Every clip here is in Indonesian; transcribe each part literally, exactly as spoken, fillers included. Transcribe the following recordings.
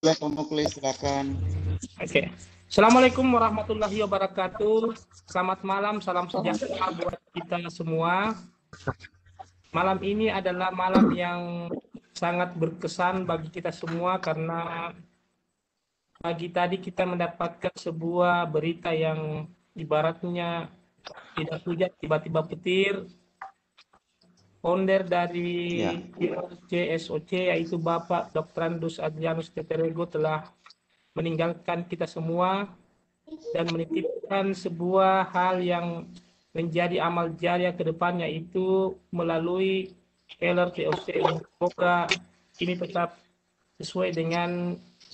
Ya, Pak Muklis, silakan. Oke. Assalamualaikum warahmatullahi wabarakatuh. Selamat malam, salam sejahtera buat kita semua. Malam ini adalah malam yang sangat berkesan bagi kita semua karena pagi tadi kita mendapatkan sebuah berita yang ibaratnya tidak hujan tiba-tiba petir. Founder dari Ya. C S O C yaitu Bapak doktor Andus Adrianus Teterego telah meninggalkan kita semua dan menitipkan sebuah hal yang menjadi amal jariah ke depannya itu melalui Keller C O C. Semoga ini tetap sesuai dengan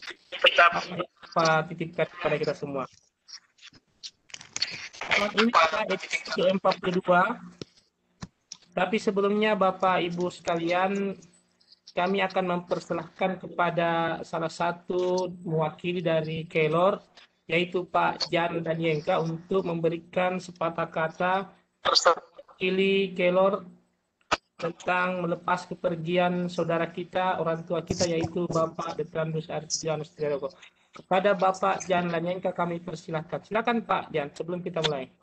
apa titipkan kepada kita semua. Malam ini kita edisi ke empat puluh dua. Tapi sebelumnya Bapak Ibu sekalian, kami akan mempersilahkan kepada salah satu mewakili dari Keller, yaitu Pak Jan Danienka, untuk memberikan sepatah kata mewakili Keller tentang melepas kepergian saudara kita, orang tua kita, yaitu Bapak doktor Andus Adrianus Teterego. Kepada Bapak Jan Danienka kami persilahkan. Silakan Pak Jan, sebelum kita mulai.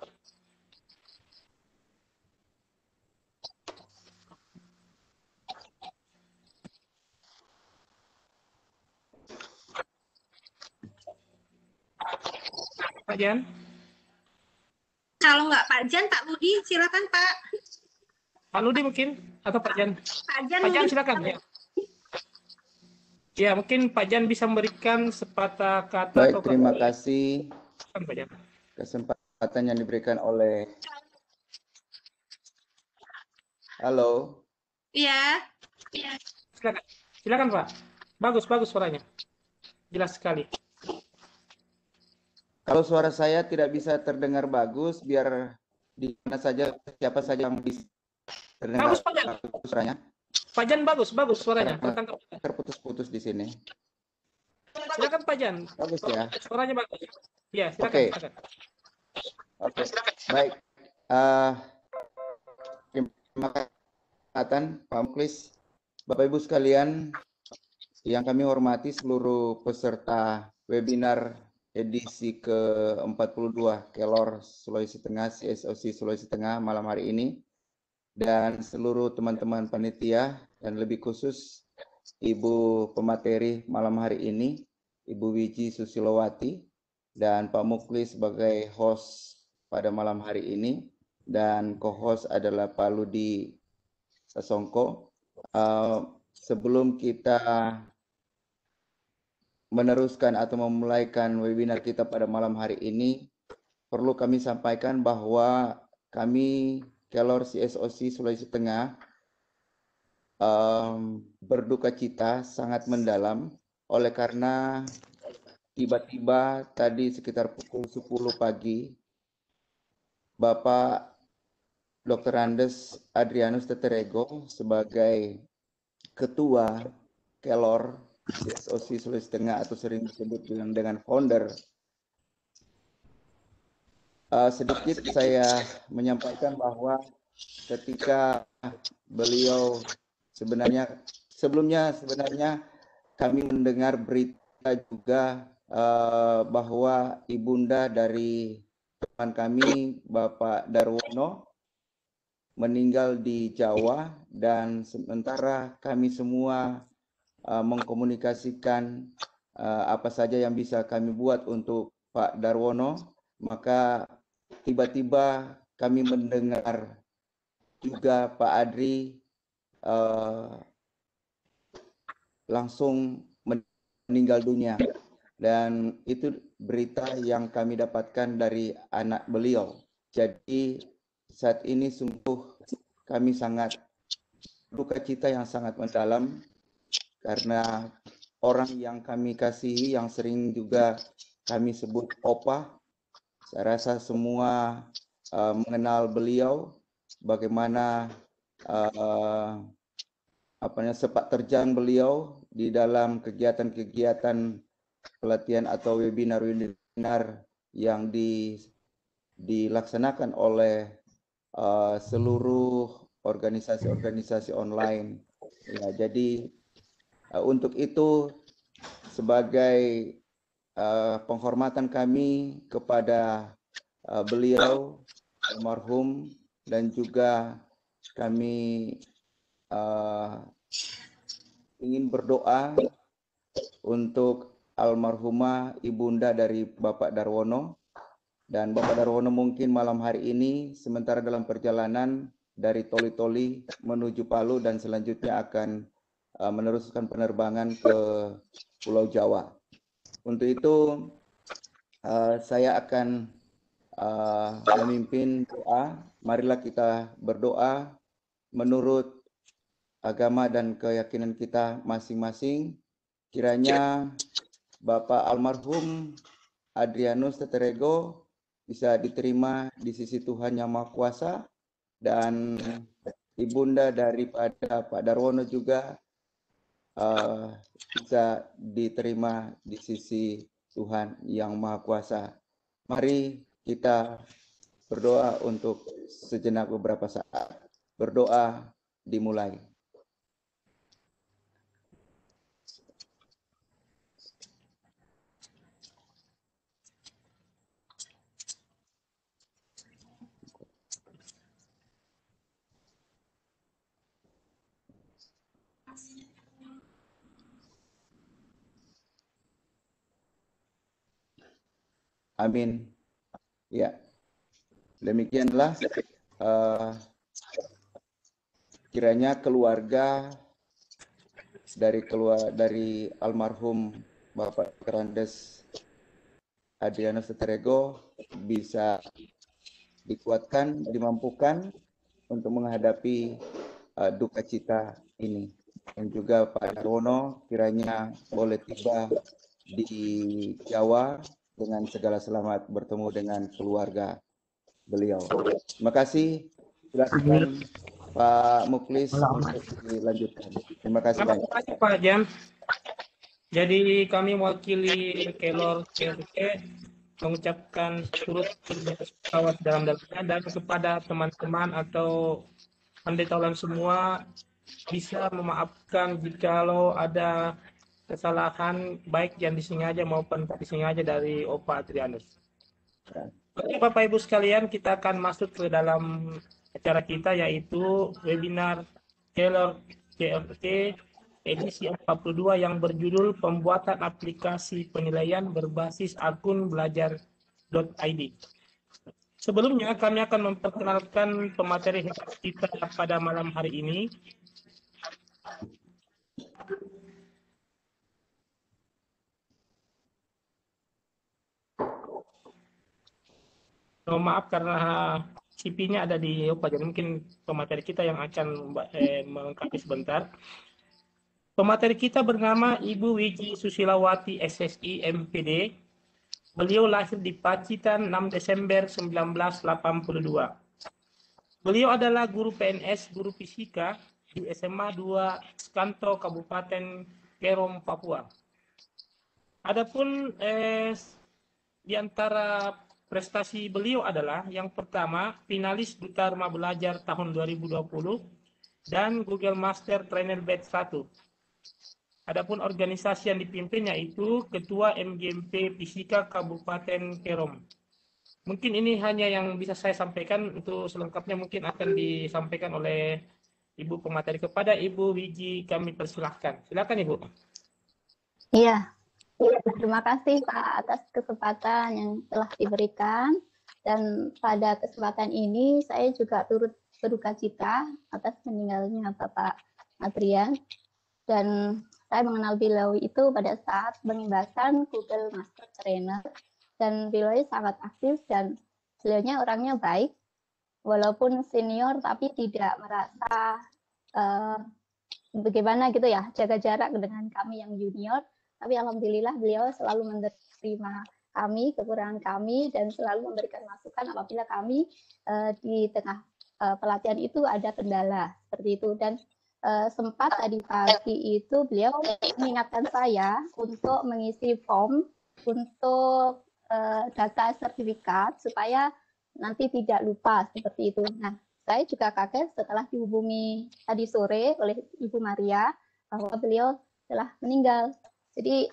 Pak Jan? Kalau nggak Pak Jan, Pak Budi, silakan Pak. Pak Ludi mungkin? Atau Pak Jan? Pak Jan, Pak Jan mungkin. silakan. Ya. Ya, mungkin Pak Jan bisa memberikan sepatah kata. Baik, atau terima kata. kasih Pak Jan. kesempatan yang diberikan oleh. Halo. Iya. Silakan. Silakan Pak. Bagus, bagus suaranya. Jelas sekali. Kalau suara saya tidak bisa terdengar bagus, biar di mana saja, siapa saja yang bisa terdengar Bagus Pak Jan. bagus suaranya. Pak Jan bagus, bagus suaranya. Tertangkap. Terputus-putus di sini. Silakan Pak Jan. Bagus ya. Suaranya bagus. Ya, silakan. Oke. Silakan. Oke, baik. Uh, terima kasih Pak Muklis, Bapak Ibu sekalian yang kami hormati, seluruh peserta webinar edisi ke empat puluh dua Keller Sulawesi Tengah, C S O C Sulawesi Tengah malam hari ini, dan seluruh teman-teman panitia, dan lebih khusus Ibu pemateri malam hari ini, Ibu Wiji Susilowati, dan Pak Muklis sebagai host pada malam hari ini, dan co-host adalah Pak Ludi Sasongko. Uh, sebelum kita meneruskan atau memulaikan webinar kita pada malam hari ini, perlu kami sampaikan bahwa kami Keller C S O C Sulawesi Tengah um, berduka cita sangat mendalam oleh karena tiba-tiba tadi sekitar pukul sepuluh pagi Bapak doktor Andus Adrianus Teterego sebagai Ketua Keller C S O C Sulawesi Tengah atau sering disebut dengan, dengan founder. Uh, sedikit saya menyampaikan bahwa ketika beliau sebenarnya sebelumnya sebenarnya kami mendengar berita juga uh, bahwa ibunda dari teman kami Bapak Darwono meninggal di Jawa, dan sementara kami semua Uh, mengkomunikasikan uh, apa saja yang bisa kami buat untuk Pak Darwono, maka tiba-tiba kami mendengar juga Pak Adri uh, langsung meninggal dunia, dan itu berita yang kami dapatkan dari anak beliau. Jadi saat ini sungguh kami sangat duka cita yang sangat mendalam, karena orang yang kami kasihi, yang sering juga kami sebut Opa, saya rasa semua uh, mengenal beliau, bagaimana uh, apa namanya, sepak terjang beliau di dalam kegiatan-kegiatan pelatihan atau webinar-webinar yang di, dilaksanakan oleh uh, seluruh organisasi-organisasi online. Ya, jadi Uh, untuk itu sebagai uh, penghormatan kami kepada uh, beliau almarhum, dan juga kami uh, ingin berdoa untuk almarhumah ibunda dari Bapak Darwono. Dan Bapak Darwono mungkin malam hari ini sementara dalam perjalanan dari Toli-Toli menuju Palu dan selanjutnya akan uh, meneruskan penerbangan ke Pulau Jawa. Untuk itu uh, saya akan uh, memimpin doa. Marilah kita berdoa menurut agama dan keyakinan kita masing-masing. Kiranya Bapak almarhum Adrianus Teterego bisa diterima di sisi Tuhan Yang Maha Kuasa, dan ibunda daripada Pak Darwono juga uh, bisa diterima di sisi Tuhan Yang Maha Kuasa. Mari kita berdoa untuk sejenak beberapa saat. Berdoa dimulai. Amin. Ya, demikianlah uh, kiranya keluarga dari keluar dari almarhum Bapak Kerandes Adrianus Teterego bisa dikuatkan, dimampukan untuk menghadapi uh, duka cita ini. Dan juga Pak Darwono kiranya boleh tiba di Jawa dengan segala selamat bertemu dengan keluarga beliau. Terima kasih. Silakan Pak Muklis untuk dilanjutkan. Terima kasih Terima banyak. kasih Pak Jan. Jadi kami mewakili Kelor C R T mengucapkan turut berbelasungkawa dalam-dalamnya, dan kepada teman-teman atau pendeta ulang semua bisa memaafkan jikalau ada kesalahan baik yang disengaja maupun tak disengaja dari Opa Adrianus. Oke Bapak Ibu sekalian, kita akan masuk ke dalam acara kita, yaitu webinar Kelor C R T edisi empat puluh dua yang berjudul Pembuatan Aplikasi Penilaian Berbasis Akun Belajar dot I D. Sebelumnya kami akan memperkenalkan pemateri kita pada malam hari ini. Oh, maaf karena C P-nya ada di Opa, jadi mungkin pemateri kita yang akan eh, melengkapi sebentar. Pemateri kita bernama Ibu Wiji Susilawati S S I M P D. Beliau lahir di Pacitan enam Desember seribu sembilan ratus delapan puluh dua. Beliau adalah guru P N S, guru fisika di S M A dua Skanto, Kabupaten Kerom, Papua. Adapun eh, di antara prestasi beliau adalah yang pertama, finalis Duta Rumah Belajar tahun dua ribu dua puluh dan Google Master Trainer Batch satu. Adapun organisasi yang dipimpin yaitu Ketua M G M P Fisika Kabupaten Kerom. Mungkin ini hanya yang bisa saya sampaikan, untuk selengkapnya mungkin akan disampaikan oleh Ibu pemateri. Kepada Ibu Wiji kami persilahkan. Silakan Ibu. Iya. Terima kasih Pak atas kesempatan yang telah diberikan, dan pada kesempatan ini saya juga turut berduka cita atas meninggalnya Bapak Adrian, dan saya mengenal beliau itu pada saat pembebasan Google Master Trainer, dan beliau sangat aktif dan beliaunya orangnya baik, walaupun senior tapi tidak merasa uh, bagaimana gitu ya, jaga jarak dengan kami yang junior. Tapi alhamdulillah beliau selalu menerima kami, kekurangan kami, dan selalu memberikan masukan apabila kami uh, di tengah uh, pelatihan itu ada kendala seperti itu. Dan uh, sempat tadi pagi itu beliau mengingatkan saya untuk mengisi form untuk uh, data sertifikat supaya nanti tidak lupa seperti itu. Nah, saya juga kaget setelah dihubungi tadi sore oleh Ibu Maria bahwa beliau telah meninggal. Jadi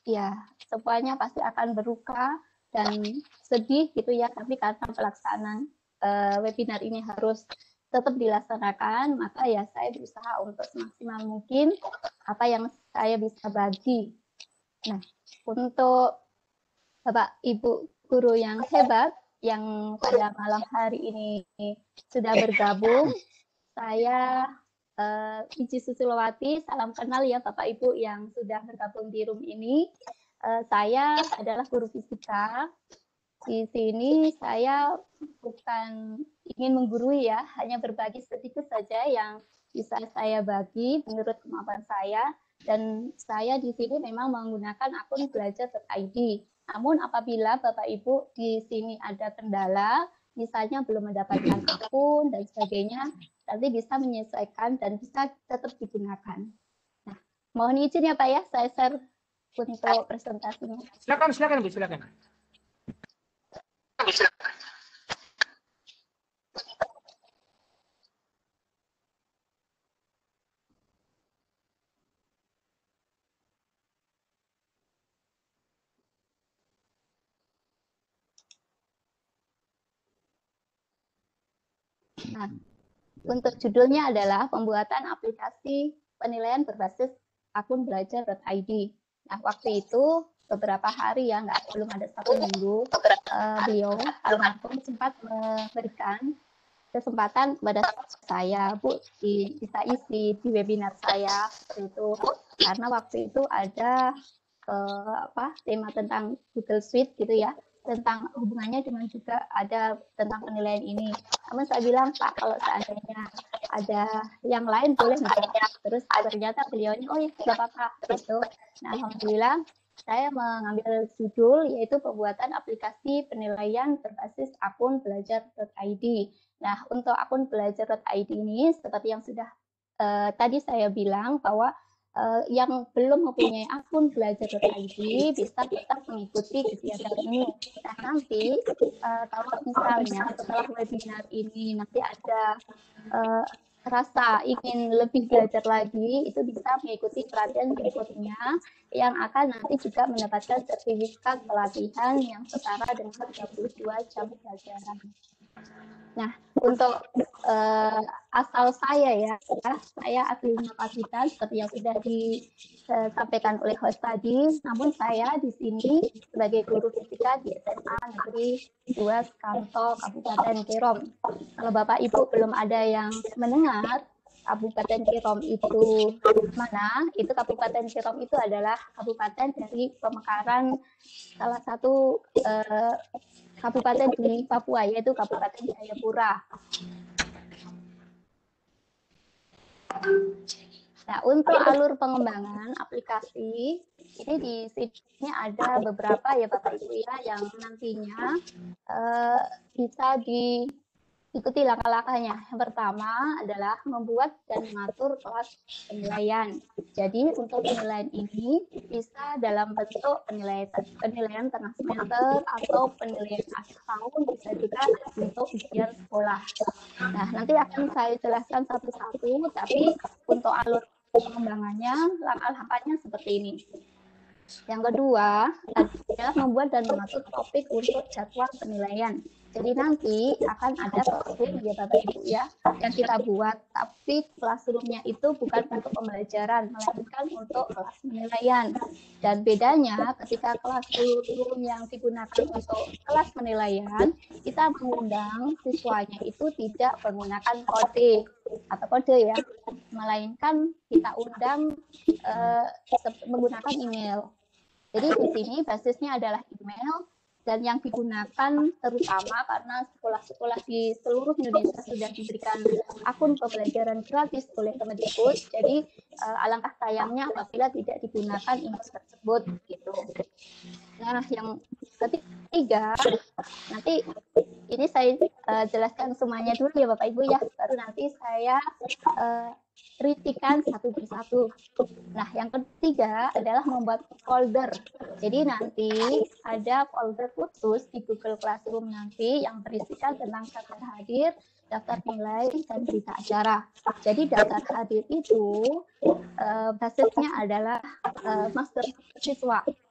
ya semuanya pasti akan berduka dan sedih gitu ya, tapi karena pelaksanaan uh, webinar ini harus tetap dilaksanakan, maka ya saya berusaha untuk semaksimal mungkin apa yang saya bisa bagi. Nah, untuk Bapak Ibu guru yang hebat yang pada malam hari ini sudah bergabung, saya uh, Iji Susilowati, salam kenal ya Bapak Ibu yang sudah bergabung di room ini. Uh, saya adalah guru fisika. Di sini saya bukan ingin menggurui ya, hanya berbagi sedikit saja yang bisa saya bagi menurut kemampuan saya. Dan saya di sini memang menggunakan akun belajar titik I D. Namun apabila Bapak Ibu di sini ada kendala, misalnya belum mendapatkan akun dan sebagainya, nanti bisa menyesuaikan dan bisa tetap digunakan. Nah, mohon izin ya Pak ya, saya share untuk presentasinya. Silakan, silakan Bu, silakan. Nah, untuk judulnya adalah pembuatan aplikasi penilaian berbasis akun belajar titik I D. Nah, waktu itu beberapa hari ya, nggak belum ada satu minggu, uh, beliau almarhum sempat memberikan kesempatan kepada saya, Bu, di, bisa isi di webinar saya seperti itu. Karena waktu itu ada uh, apa tema tentang Google Suite gitu ya, tentang hubungannya dengan juga ada tentang penilaian ini. Namun saya bilang, Pak, kalau seandainya ada yang lain boleh nggak? Terus ternyata beliaunya, oh ya nggak apa-apa gitu. Nah, alhamdulillah saya mengambil judul yaitu pembuatan aplikasi penilaian berbasis akun belajar titik I D. Nah, untuk akun belajar titik I D ini seperti yang sudah uh, tadi saya bilang bahwa uh, yang belum mempunyai akun belajar titik I D bisa tetap mengikuti kegiatan ini. Nah, nanti uh, kalau misalnya setelah webinar ini nanti ada uh, rasa ingin lebih belajar lagi, itu bisa mengikuti pelatihan berikutnya yang akan nanti juga mendapatkan sertifikat pelatihan yang setara dengan tiga puluh dua jam pelajaran. Nah, untuk uh, asal saya ya, saya asli Pacitan seperti yang sudah disampaikan oleh host tadi, namun saya di sini sebagai guru fisika di S M A Negeri dua Kanto Kabupaten Kerom. Kalau Bapak Ibu belum ada yang mendengar Kabupaten Kerom itu mana? Itu Kabupaten Kerom itu adalah kabupaten dari pemekaran salah satu uh, kabupaten di Papua, yaitu Kabupaten Jayapura. Nah, untuk alur pengembangan aplikasi, ini di sini ada beberapa ya Bapak Ibu ya, yang nantinya uh, bisa di ikuti langkah-langkahnya. Yang pertama adalah membuat dan mengatur kelas penilaian. Jadi untuk penilaian ini bisa dalam bentuk penilaian penilaian tengah semester atau penilaian akhir tahun, bisa juga untuk ujian sekolah. Nah, nanti akan saya jelaskan satu-satu, tapi untuk alur pengembangannya, langkah-langkahnya seperti ini. Yang kedua adalah membuat dan mengatur topik untuk jadwal penilaian. Jadi nanti akan ada classroom ya Bapak Ibu ya yang kita buat, tapi classroom-nya itu bukan untuk pembelajaran, melainkan untuk kelas penilaian. Dan bedanya ketika classroom yang digunakan untuk kelas penilaian, kita mengundang siswanya itu tidak menggunakan kode atau kode ya, melainkan kita undang uh, menggunakan email. Jadi di sini basisnya adalah email, dan yang digunakan terutama karena sekolah-sekolah di seluruh Indonesia sudah diberikan akun pembelajaran gratis oleh Kemendikbud, jadi uh, alangkah sayangnya apabila tidak digunakan email tersebut gitu. Nah, yang ketiga, nanti ini saya uh, jelaskan semuanya dulu ya Bapak Ibu ya, baru nanti saya uh, kritikan satu persatu. Nah, yang ketiga adalah membuat folder. Jadi nanti ada folder khusus di Google Classroom nanti yang berisikan tentang daftar hadir, daftar nilai, dan berita acara. Jadi daftar hadir itu uh, basisnya adalah uh, master siswa.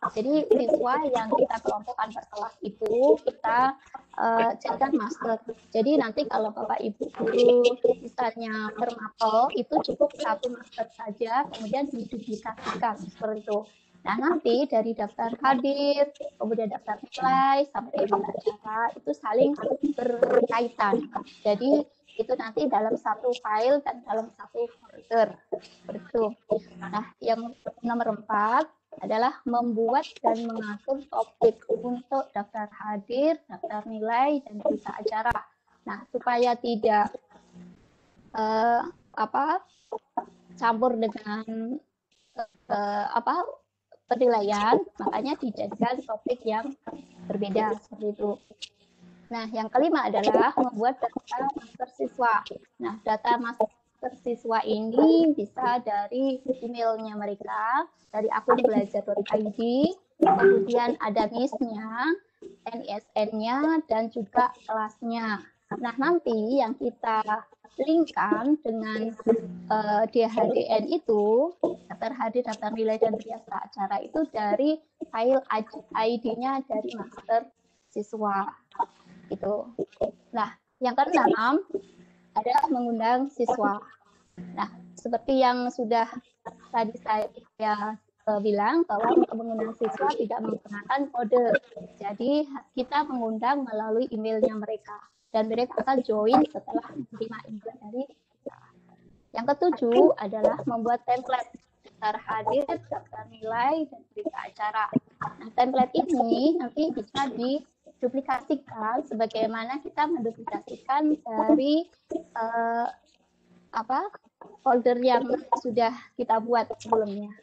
Jadi siswa yang kita kelompokkan per kelas itu kita uh, jadikan master. Jadi nanti kalau Bapak Ibu guru misalnya per mapel itu cukup satu master saja, kemudian diduplikasikan seperti itu. Nah, nanti dari daftar hadir, kemudian daftar nilai, sampai email acara, itu saling berkaitan. Jadi, itu nanti dalam satu file dan dalam satu folder. Seperti itu. Nah, yang nomor empat adalah membuat dan mengatur topik untuk daftar hadir, daftar nilai, dan berita acara. Nah, supaya tidak uh, apa campur dengan uh, apa penilaian, makanya dijadikan topik yang berbeda seperti itu. Nah, yang kelima adalah membuat data master siswa. Nah, data master siswa ini bisa dari emailnya mereka, dari akun belajar titik i d, kemudian ada N I S-nya, N I S N-nya, dan juga kelasnya. Nah, nanti yang kita linkkan dengan uh, D H D N itu, daftar hadir, daftar nilai, dan berita acara itu dari file I D-nya dari master siswa. Gitu. Nah, yang keenam adalah mengundang siswa. Nah, seperti yang sudah tadi saya uh, bilang bahwa untuk mengundang siswa tidak menggunakan kode. Jadi, kita mengundang melalui emailnya mereka. Dan mereka akan join setelah menerima email dari kita. Yang ketujuh adalah membuat template daftar hadir, daftar nilai, dan berita acara. Nah, template ini nanti bisa diduplikasikan sebagaimana kita menduplikasikan dari uh, apa folder yang sudah kita buat sebelumnya.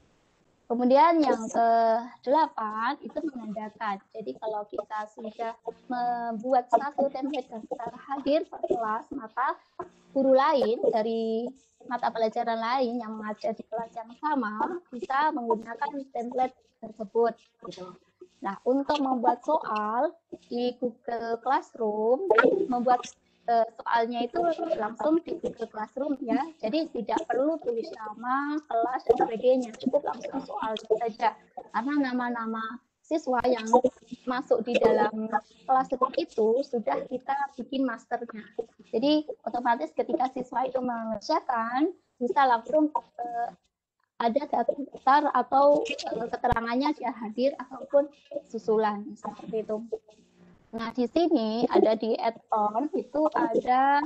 Kemudian yang kedelapan itu menandakan. Jadi kalau kita sudah membuat satu template daftar hadir per kelas, maka guru lain dari mata pelajaran lain yang mengajar di kelas yang sama bisa menggunakan template tersebut. Gitu. Nah, untuk membuat soal di Google Classroom, membuat soalnya itu langsung di Google Classroom ya, jadi tidak perlu tulis nama, kelas, dan sebagainya, cukup langsung soal saja, karena nama-nama siswa yang masuk di dalam Classroom itu sudah kita bikin masternya, jadi otomatis ketika siswa itu mengerjakan bisa langsung eh, ada daftar atau eh, keterangannya dia hadir ataupun susulan seperti itu. Nah, di sini ada di add-on itu ada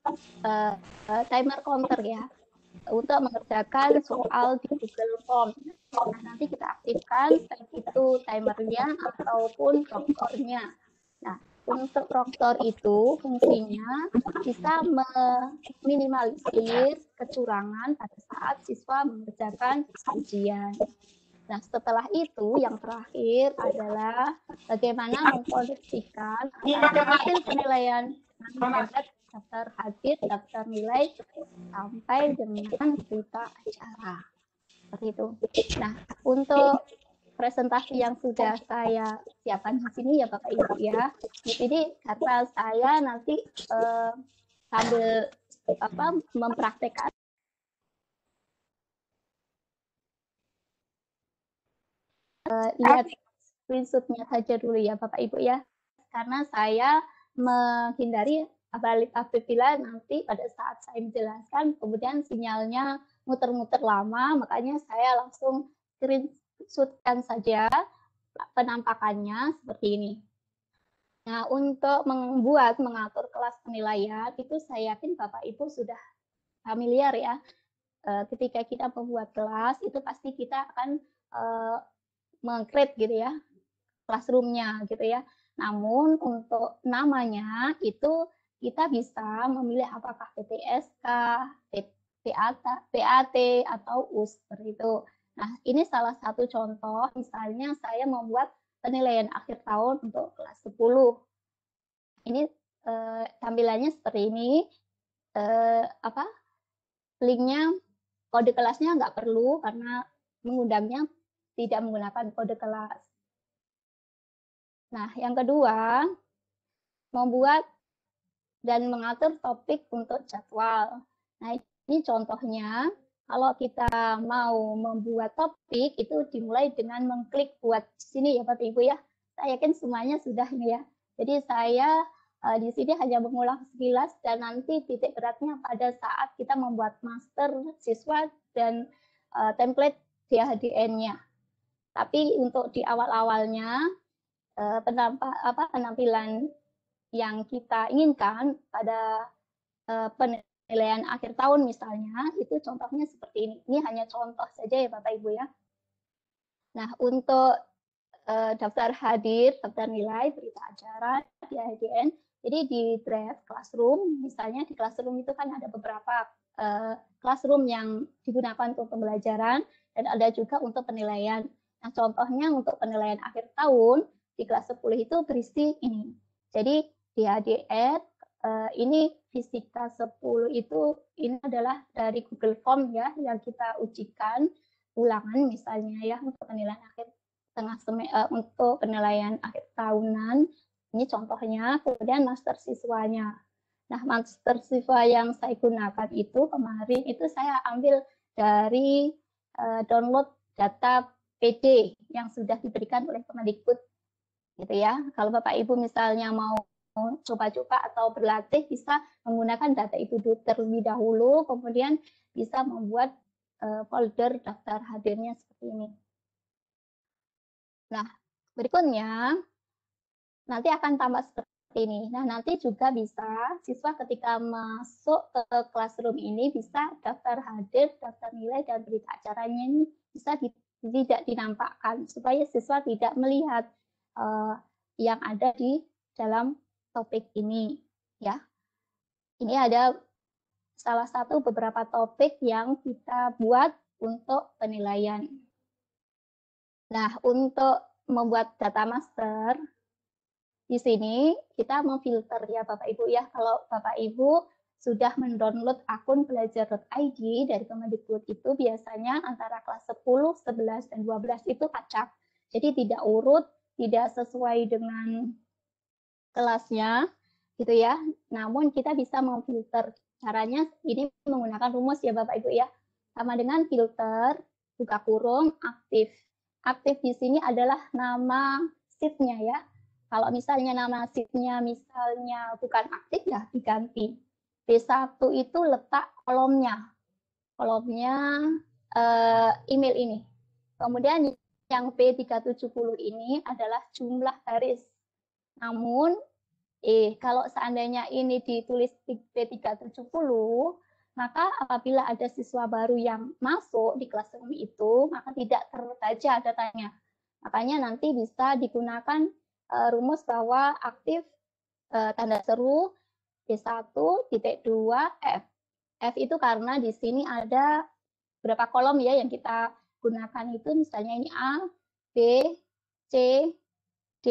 uh, uh, timer counter ya untuk mengerjakan soal di Google Form. Nah, nanti kita aktifkan baik itu timernya ataupun proktornya. Nah, untuk proktor itu fungsinya bisa meminimalisir kecurangan pada saat siswa mengerjakan ujian. Nah, setelah itu yang terakhir adalah bagaimana mengkoneksikan hasil penilaian daftar hadir, daftar nilai sampai dengan berita acara. Seperti itu. Nah, untuk presentasi yang sudah saya siapkan di sini ya Bapak Ibu ya. Di sini karena saya nanti eh, sambil apa mempraktekkan Uh, lihat screenshot-nya saja dulu ya Bapak Ibu ya, karena saya menghindari apabila nanti pada saat saya menjelaskan kemudian sinyalnya muter-muter lama, makanya saya langsung screenshot-kan saja penampakannya seperti ini. Nah, untuk membuat mengatur kelas penilaian itu saya yakin Bapak Ibu sudah familiar ya. Uh, ketika kita membuat kelas itu pasti kita akan uh, meng-create gitu ya, classroom-nya gitu ya. Namun untuk namanya itu kita bisa memilih apakah P T S K, P A T atau U S seperti itu. Nah, ini salah satu contoh, misalnya saya membuat penilaian akhir tahun untuk kelas sepuluh. Ini eh, tampilannya seperti ini. Eh, apa? Linknya, kode kelasnya nggak perlu karena mengundangnya tidak menggunakan kode kelas. Nah, yang kedua, membuat dan mengatur topik untuk jadwal. Nah, ini contohnya kalau kita mau membuat topik itu dimulai dengan mengklik buat sini ya Bapak Ibu ya. Saya yakin semuanya sudah ini ya. Jadi saya uh, di sini hanya mengulang sekilas dan nanti titik beratnya pada saat kita membuat master siswa dan uh, template D H D N-nya. Tapi untuk di awal-awalnya uh, penampak, apa, penampilan yang kita inginkan pada uh, penilaian akhir tahun misalnya, itu contohnya seperti ini. Ini hanya contoh saja ya Bapak Ibu ya. Nah, untuk uh, daftar hadir, daftar nilai, berita acara, D H D N, jadi di draft classroom, misalnya di classroom itu kan ada beberapa uh, classroom yang digunakan untuk pembelajaran, dan ada juga untuk penilaian. Nah, contohnya untuk penilaian akhir tahun, di kelas sepuluh itu berisi ini. Jadi, D H D N, uh, ini fisika sepuluh itu, ini adalah dari Google Form ya, yang kita ujikan ulangan misalnya ya, untuk penilaian akhir tengah uh, untuk penilaian akhir tahunan. Ini contohnya, kemudian master siswanya. Nah, master siswa yang saya gunakan itu kemarin itu saya ambil dari uh, download data P D yang sudah diberikan oleh Kemendikbud, gitu ya. Kalau Bapak Ibu misalnya mau coba-coba atau berlatih, bisa menggunakan data itu terlebih dahulu, kemudian bisa membuat uh, folder daftar hadirnya seperti ini. Nah, berikutnya nanti akan tambah seperti ini. Nah, nanti juga bisa siswa ketika masuk ke classroom ini bisa daftar hadir, daftar nilai, dan berita acaranya ini bisa di, tidak dinampakkan supaya siswa tidak melihat uh, yang ada di dalam topik ini. Ya, ini ada salah satu beberapa topik yang kita buat untuk penilaian. Nah, untuk membuat data master, di sini kita memfilter ya Bapak Ibu ya. Kalau Bapak Ibu sudah mendownload akun belajar dot I D dari Kemendikbud itu biasanya antara kelas sepuluh, sebelas, dan dua belas itu acak. Jadi tidak urut, tidak sesuai dengan kelasnya gitu ya. Namun kita bisa memfilter. Caranya ini menggunakan rumus ya Bapak Ibu ya. Sama dengan filter, buka kurung, aktif. Aktif di sini adalah nama sheet-nya ya. Kalau misalnya nama sheet-nya misalnya bukan aktif ya diganti. B satu itu letak kolomnya. Kolomnya eh, email ini. Kemudian yang B tiga tujuh nol ini adalah jumlah baris. Namun eh kalau seandainya ini ditulis B tiga tujuh nol, maka apabila ada siswa baru yang masuk di classroom itu, maka tidak terbaca datanya. Makanya nanti bisa digunakan uh, rumus bahwa aktif uh, tanda seru B satu titik dua F. F itu karena di sini ada berapa kolom ya yang kita gunakan itu, misalnya ini A, B, C, D,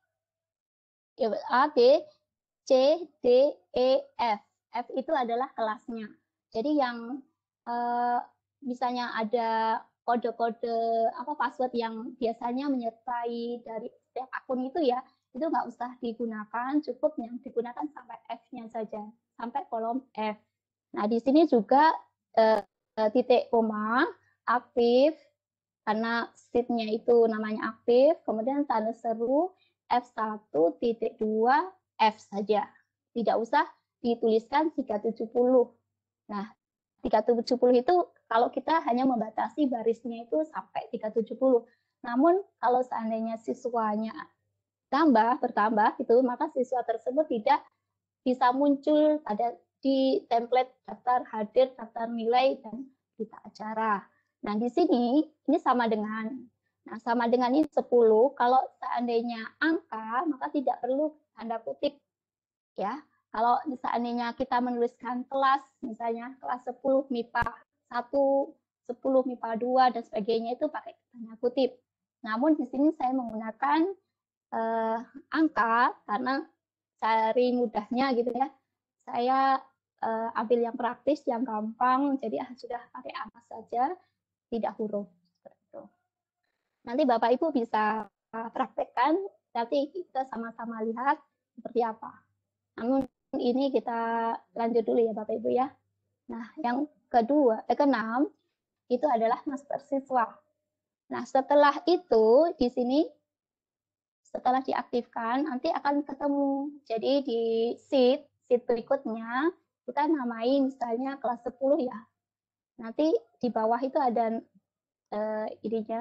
A, B, C, D, E, F. F itu adalah kelasnya. Jadi yang eh, misalnya ada kode-kode apa password yang biasanya menyertai dari setiap akun itu ya, itu nggak usah digunakan, cukup yang digunakan sampai F-nya saja, sampai kolom F. Nah, di sini juga eh, titik koma, aktif, karena sheet-nya itu namanya aktif, kemudian tanda seru F satu titik dua F saja. Tidak usah dituliskan tiga tujuh nol. Nah, tiga tujuh nol itu kalau kita hanya membatasi barisnya itu sampai tiga tujuh nol. Namun kalau seandainya siswanya tambah, bertambah itu, maka siswa tersebut tidak bisa muncul pada di template daftar hadir, daftar nilai, dan berita acara. Nah, di sini ini sama dengan nah sama dengan ini sepuluh. Kalau seandainya angka, maka tidak perlu tanda kutip ya. Kalau seandainya kita menuliskan kelas, misalnya kelas sepuluh M I P A satu, sepuluh M I P A dua, dan sebagainya itu pakai tanda kutip. Namun di sini saya menggunakan eh, angka karena cari mudahnya gitu ya. Saya eh, ambil yang praktis, yang gampang, jadi sudah pakai angka saja, tidak huruf. Seperti itu. Nanti Bapak Ibu bisa praktekkan, nanti kita sama-sama lihat seperti apa. Namun ini kita lanjut dulu ya Bapak Ibu ya. Nah, yang kedua, eh, keenam, itu adalah master siswa. Nah, setelah itu di sini setelah diaktifkan nanti akan ketemu. Jadi di sheet sheet berikutnya kita namai misalnya kelas sepuluh ya. Nanti di bawah itu ada eh, ininya.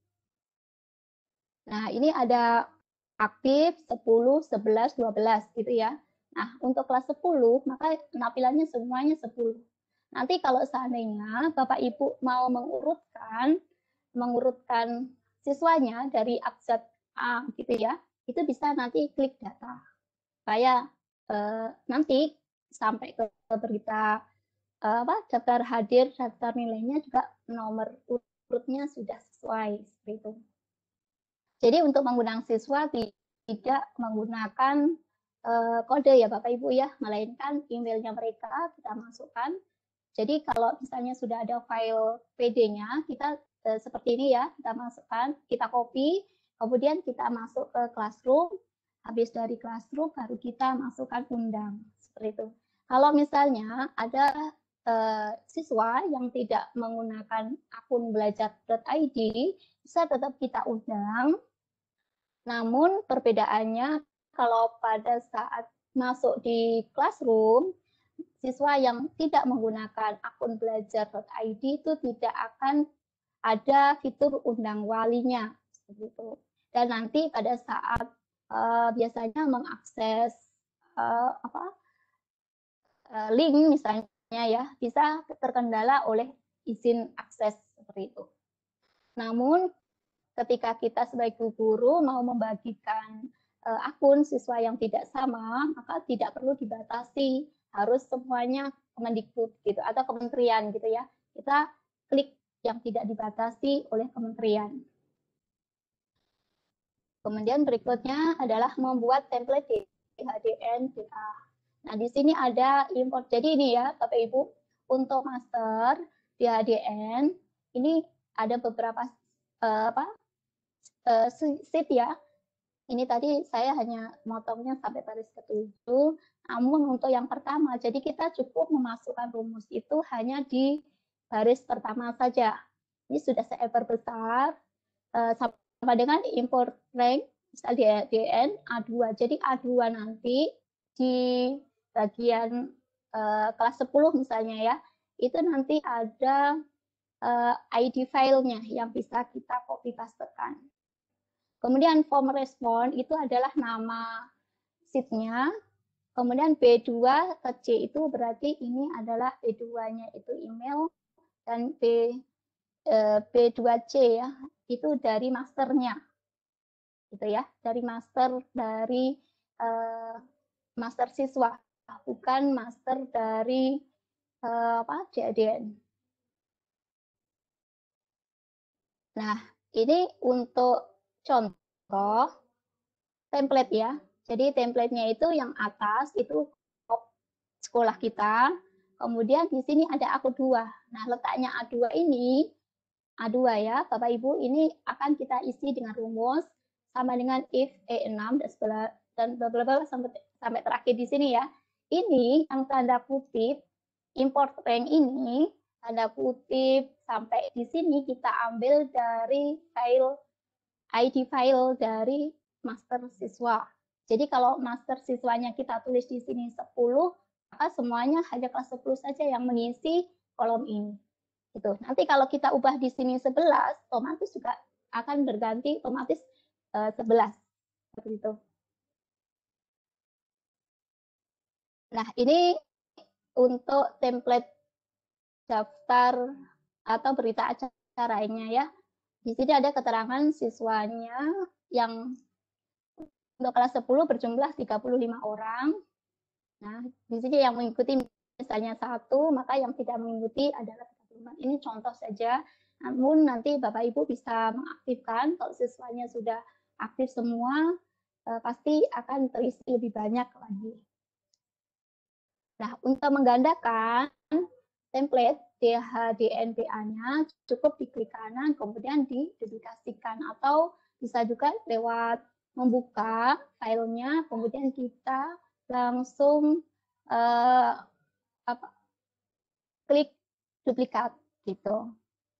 Nah, ini ada aktif sepuluh, sebelas, dua belas gitu ya. Nah, untuk kelas sepuluh maka penampilannya semuanya sepuluh. Nanti kalau seandainya Bapak Ibu mau mengurutkan mengurutkan siswanya dari abjad A gitu ya, itu bisa nanti klik data. Supaya eh, nanti sampai ke berita eh, apa daftar hadir, daftar nilainya juga nomor urutnya sudah sesuai seperti itu. Jadi untuk mengundang siswa tidak menggunakan uh, kode ya Bapak Ibu ya, melainkan emailnya mereka kita masukkan. Jadi kalau misalnya sudah ada file P D-nya, kita uh, seperti ini ya, kita masukkan, kita copy, kemudian kita masuk ke Classroom, habis dari Classroom baru kita masukkan undang, seperti itu. Kalau misalnya ada uh, siswa yang tidak menggunakan akun belajar dot i d, bisa tetap kita undang. Namun perbedaannya kalau pada saat masuk di Classroom, siswa yang tidak menggunakan akun belajar dot i d itu tidak akan ada fitur undang walinya, seperti itu. Dan nanti pada saat uh, biasanya mengakses uh, apa uh, link misalnya ya, bisa terkendala oleh izin akses seperti itu. Namun ketika kita sebagai guru mau membagikan uh, akun siswa yang tidak sama, maka tidak perlu dibatasi, harus semuanya Kemendikbud gitu atau kementerian gitu ya. Kita klik yang tidak dibatasi oleh kementerian. Kemudian berikutnya adalah membuat template di H D N B A. Nah, di sini ada import. Jadi ini ya, Bapak Ibu, untuk master di H D N ini ada beberapa uh, apa uh, sheet ya. Ini tadi saya hanya motongnya sampai baris ketujuh, namun untuk yang pertama, jadi kita cukup memasukkan rumus itu hanya di baris pertama saja. Ini sudah saya perbesar, uh, sama dengan import rank, misalnya D N A dua. Jadi A dua nanti di bagian uh, kelas sepuluh misalnya ya, itu nanti ada uh, I D filenya yang bisa kita copy pastekan. Kemudian form respon itu adalah nama sheet-nya. Kemudian B dua ke C itu berarti ini adalah B dua-nya itu email dan B eh, B dua C ya, itu dari masternya. Gitu ya, dari master dari eh, master siswa, bukan master dari eh, apa J A D N. Nah, ini untuk contoh template ya. Jadi template-nya itu yang atas itu sekolah kita. Kemudian di sini ada A dua. Nah, letaknya A dua ini, A dua ya, Bapak Ibu, ini akan kita isi dengan rumus sama dengan if E enam dan bla bla bla sampai sampai terakhir di sini ya. Ini yang tanda kutip import rank ini tanda kutip sampai di sini kita ambil dari file I D file dari master siswa. Jadi kalau master siswanya kita tulis di sini sepuluh, maka semuanya hanya kelas sepuluh saja yang mengisi kolom ini. Gitu. Nanti kalau kita ubah di sini sebelas, otomatis juga akan berganti otomatis uh, sebelas. Seperti itu. Nah, ini untuk template daftar atau berita acaranya ya. Di sini ada keterangan siswanya yang untuk kelas sepuluh berjumlah tiga puluh lima orang. Nah, di sini yang mengikuti misalnya satu, maka yang tidak mengikuti adalah tiga puluh lima. Ini contoh saja. Namun nanti Bapak Ibu bisa mengaktifkan kalau siswanya sudah aktif semua, eh, pasti akan terisi lebih banyak lagi. Nah, untuk menggandakan template D H D N B A-nya cukup diklik kanan, kemudian diduplikasikan atau bisa juga lewat membuka filenya, kemudian kita langsung uh, apa, klik duplikat gitu.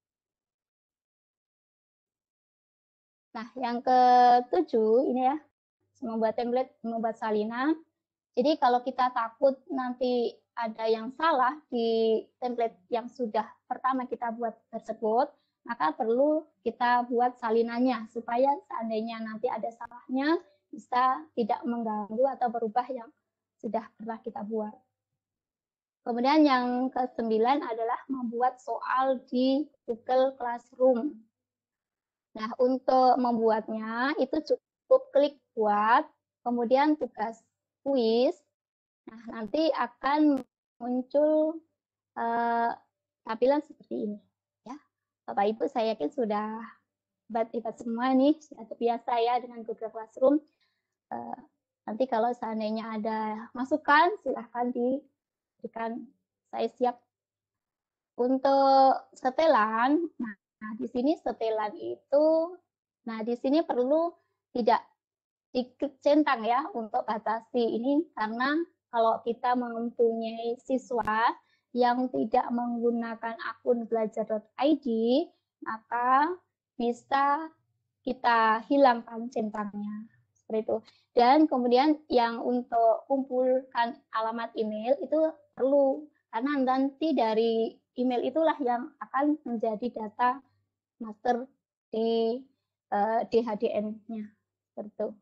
Nah, yang ketujuh ini ya, membuat template, membuat salinan. Jadi kalau kita takut nanti ada yang salah di template yang sudah pertama kita buat tersebut, maka perlu kita buat salinannya supaya seandainya nanti ada salahnya bisa tidak mengganggu atau berubah yang sudah pernah kita buat. Kemudian yang kesembilan adalah membuat soal di Google Classroom. Nah, untuk membuatnya itu cukup klik buat, kemudian tugas kuis. Nah, nanti akan muncul uh, tampilan seperti ini. Ya, Bapak Ibu saya yakin sudah hebat-hebat semua nih, sudah terbiasa ya dengan Google Classroom. Uh, nanti kalau seandainya ada masukan, silahkan diberikan. Saya siap. Untuk setelan, nah di sini setelan itu, nah di sini perlu tidak dicentang ya untuk batasi ini, karena kalau kita mempunyai siswa yang tidak menggunakan akun belajar dot i d, maka bisa kita hilangkan centangnya seperti itu. Dan kemudian yang untuk kumpulkan alamat email itu perlu, karena nanti dari email itulah yang akan menjadi data master di uh, D H D N-nya seperti itu.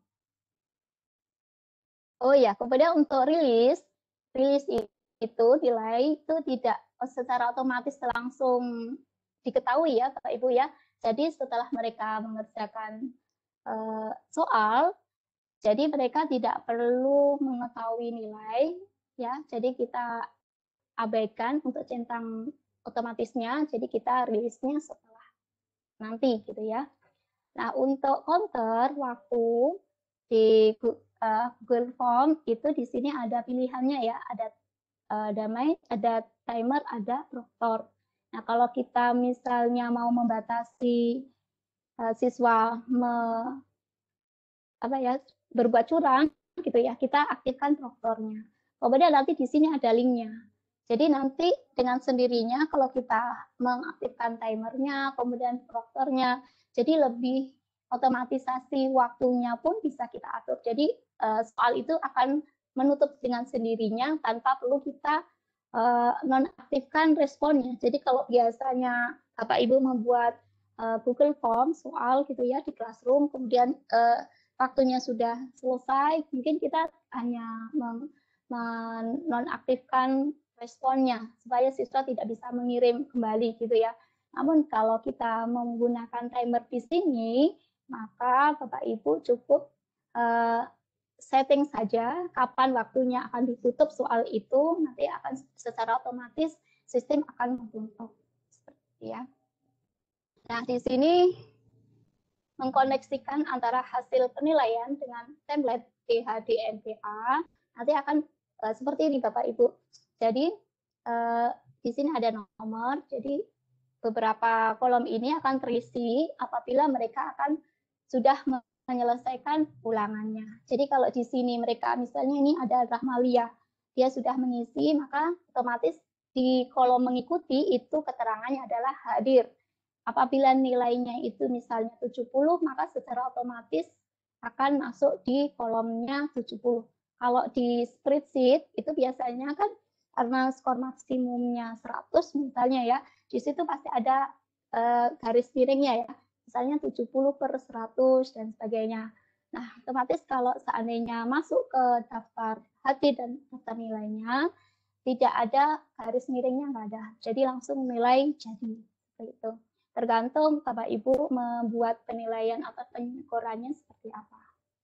Oh ya, kemudian untuk rilis, rilis itu nilai itu tidak secara otomatis langsung diketahui ya Bapak Ibu ya. Jadi setelah mereka mengerjakan uh, soal, jadi mereka tidak perlu mengetahui nilai ya. Jadi kita abaikan untuk centang otomatisnya. Jadi kita rilisnya setelah nanti gitu ya. Nah, untuk counter waktu di uh, Google Form itu di sini ada pilihannya ya, ada uh, damai, ada timer, ada proktor. Nah, kalau kita misalnya mau membatasi uh, siswa me, apa ya, berbuat curang gitu ya, kita aktifkan proktornya. Kemudian nanti di sini ada linknya. Jadi nanti dengan sendirinya kalau kita mengaktifkan timernya, kemudian proktornya, jadi lebih otomatisasi waktunya pun bisa kita atur. Jadi soal itu akan menutup dengan sendirinya tanpa perlu kita nonaktifkan responnya. Jadi kalau biasanya Bapak Ibu membuat Google Form soal gitu ya di Classroom, kemudian waktunya sudah selesai, mungkin kita hanya menonaktifkan responnya supaya siswa tidak bisa mengirim kembali gitu ya. Namun kalau kita menggunakan timer di sini, maka Bapak Ibu cukup uh, setting saja kapan waktunya akan ditutup soal itu, nanti akan secara otomatis sistem akan membentuk seperti ya. Nah, di sini mengkoneksikan antara hasil penilaian dengan template D H D N P A, nanti akan uh, seperti ini Bapak Ibu. Jadi uh, di sini ada nomor, jadi beberapa kolom ini akan terisi apabila mereka akan sudah menyelesaikan ulangannya. Jadi kalau di sini mereka misalnya ini ada Rahmalia, dia sudah mengisi, maka otomatis di kolom mengikuti itu keterangannya adalah hadir. Apabila nilainya itu misalnya tujuh puluh, maka secara otomatis akan masuk di kolomnya tujuh puluh. Kalau di spreadsheet itu biasanya kan karena skor maksimumnya seratus misalnya ya, di situ pasti ada uh, garis miringnya ya, misalnya tujuh puluh per seratus dan sebagainya. Nah, otomatis kalau seandainya masuk ke daftar H T dan daftar nilainya, tidak ada garis miringnya, nggak ada. Jadi langsung nilai jadi seperti itu. Tergantung Bapak Ibu membuat penilaian atau penyekorannya seperti apa.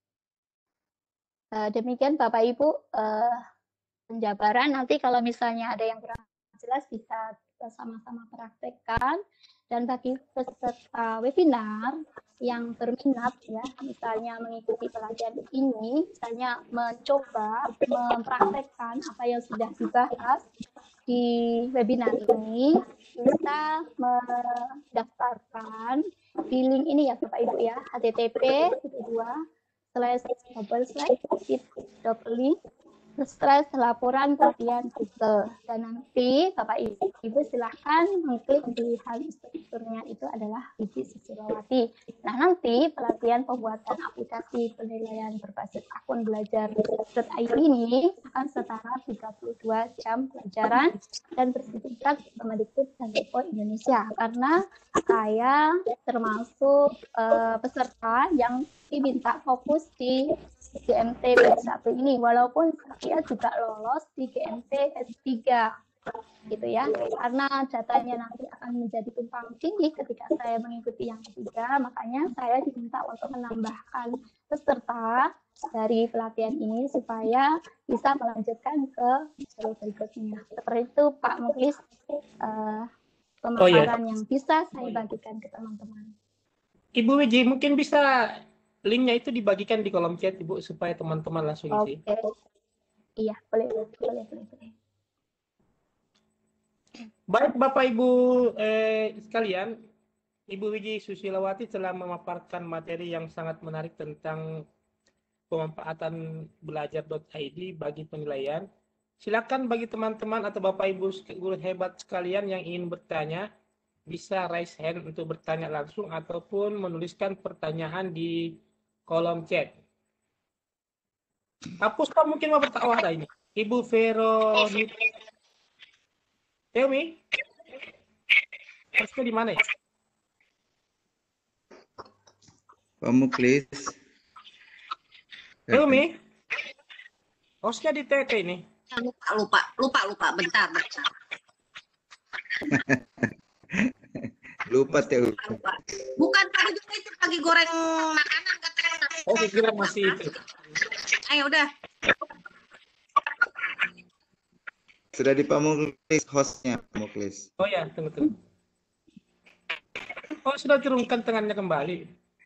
Uh, demikian Bapak Ibu uh, penjabaran. Nanti kalau misalnya ada yang kurang jelas bisa kita sama-sama praktekkan. Dan bagi peserta webinar yang berminat ya, misalnya mengikuti pelajaran ini, misalnya mencoba mempraktekkan apa yang sudah dibahas di webinar ini, bisa mendaftarkan di link ini ya Bapak Ibu ya, h t t p dua slash double slash bit.ly stres laporan pelatihan Google, dan nanti Bapak Ibu silahkan mengklik di hal strukturnya itu adalah Wiji Susilawati. Nah, nanti pelatihan pembuatan aplikasi penilaian berbasis akun belajar.id ini akan setara tiga puluh dua jam pelajaran dan bersertifikat Kemendikbud dan Tempo Indonesia, karena saya termasuk uh, peserta yang diminta fokus di G M T B satu ini, walaupun saya juga lolos di G M T S tiga gitu ya, karena datanya nanti akan menjadi tumpang tindih ketika saya mengikuti yang ketiga, makanya saya diminta untuk menambahkan peserta dari pelatihan ini supaya bisa melanjutkan ke jalur berikutnya. Seperti itu Pak Muklis, uh, pemaparan Oh, iya. yang bisa saya bagikan ke teman-teman. Ibu Wiji, mungkin bisa linknya itu dibagikan di kolom chat, Ibu, supaya teman-teman langsung isi. Oke, iya, boleh, boleh, boleh, boleh. Baik, Bapak Ibu eh, sekalian, Ibu Wiji Susilawati telah memaparkan materi yang sangat menarik tentang pemanfaatan belajar.id bagi penilaian. Silakan bagi teman-teman atau Bapak Ibu guru hebat sekalian yang ingin bertanya, bisa raise hand untuk bertanya langsung ataupun menuliskan pertanyaan di kolom chat. Hapus Pak, mungkin mau bertanya. Oh, ada ini. Ibu Vero Teumi. Hostnya di mana ya? Pak Muklis. Teumi. Hostnya di T T ini. Lupa, lupa, lupa, lupa. Bentar, bentar. Lupa Teh. Lupa. Bukan tadi juga itu lagi goreng makanan katanya. Oh, kira masih itu. Ayo udah. Sudah di Pak Muklis hostnya, Pak Muklis. Oh ya, tunggu tunggu. Oh, sudah turunkan tangannya kembali.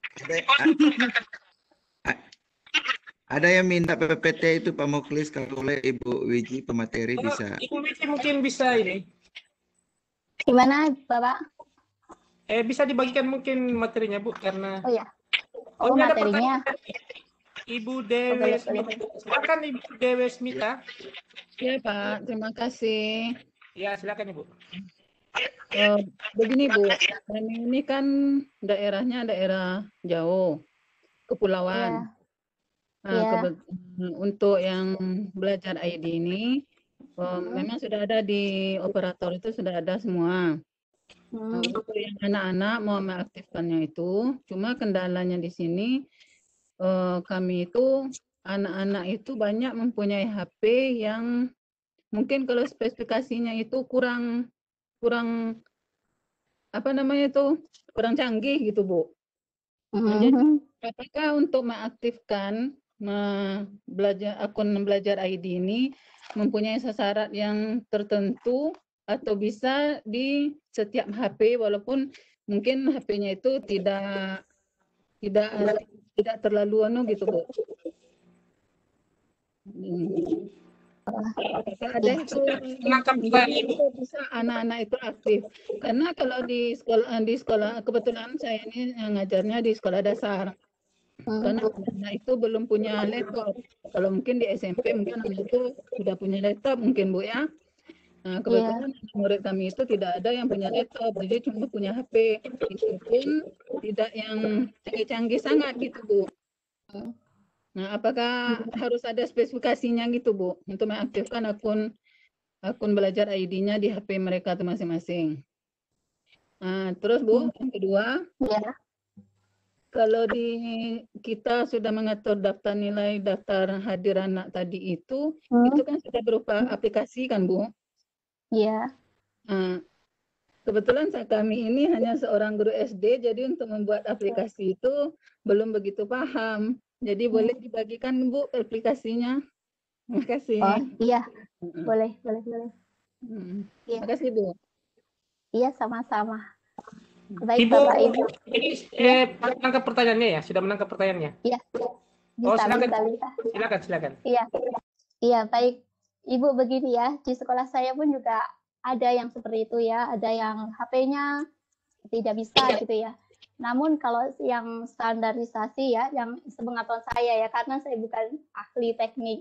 Ada, ada yang minta P P T itu Pak Muklis, kalau boleh Ibu Wiji pemateri Oh, bisa. Ibu Wiji mungkin bisa ini. Gimana Bapak? Eh, bisa dibagikan mungkin materinya, Bu, karena Oh ya. Oh, Oh, ini ada materinya. pertanyaan. Ibu Oh, Dewi boleh, boleh, Smita. Silakan Ibu Dewi Smita. Ya Pak, terima kasih. Ya, silakan Ibu. Eh, begini Bu, kami ini kan daerahnya daerah jauh, kepulauan. Nah, Iya. kebe- untuk yang belajar I D ini, eh, Hmm. memang sudah ada di operator itu sudah ada semua. Nah, Hmm. untuk yang anak-anak mau mengaktifkannya itu, cuma kendalanya di sini eh, kami itu anak-anak itu banyak mempunyai H P yang mungkin kalau spesifikasinya itu kurang kurang apa namanya itu kurang canggih gitu Bu. Nah, jadi Hmm. apakah untuk mengaktifkan me- belajar akun belajar I D ini mempunyai syarat yang tertentu atau bisa di setiap H P walaupun mungkin H P-nya itu tidak tidak tidak terlalu anu gitu Bu. Hmm. Apakah ada itu Menangkap pertanyaan Ibu. untuk bisa anak-anak itu aktif? Karena kalau di sekolah di sekolah kebetulan saya ini ngajarnya di sekolah dasar. Karena anak itu belum punya laptop. Kalau mungkin di S M P mungkin anak itu sudah punya laptop mungkin Bu ya. Nah, kebetulan murid kami itu tidak ada yang punya laptop, jadi cuma punya H P. Itu pun tidak yang canggih-canggih sangat gitu Bu. Nah, apakah harus ada spesifikasinya gitu Bu untuk mengaktifkan akun akun belajar I D-nya di H P mereka tuh masing-masing. Nah, terus Bu, yang kedua, Iya. kalau di kita sudah mengatur daftar nilai daftar hadir anak tadi itu, Hmm. itu kan sudah berupa aplikasi kan Bu? Iya. Nah, kebetulan saya kami ini hanya seorang guru S D, jadi untuk membuat aplikasi itu belum begitu paham. Jadi boleh dibagikan Bu aplikasinya. Terima kasih. Oh, iya. Mm-mm. Boleh, boleh, boleh. Mm. Iya. Terima kasih Bu. Iya, sama-sama. Baik, Ibu, Bapak Ibu. ini eh, menangkap pertanyaannya ya? Sudah menangkap pertanyaannya? Iya. Oh, Bisa, silakan. bisa, bisa. Silakan, silakan. Iya. Iya, baik. Ibu begini ya, di sekolah saya pun juga ada yang seperti itu ya, ada yang H P-nya tidak bisa gitu ya. Namun kalau yang standarisasi ya, yang sepengetahuan saya ya, karena saya bukan ahli teknik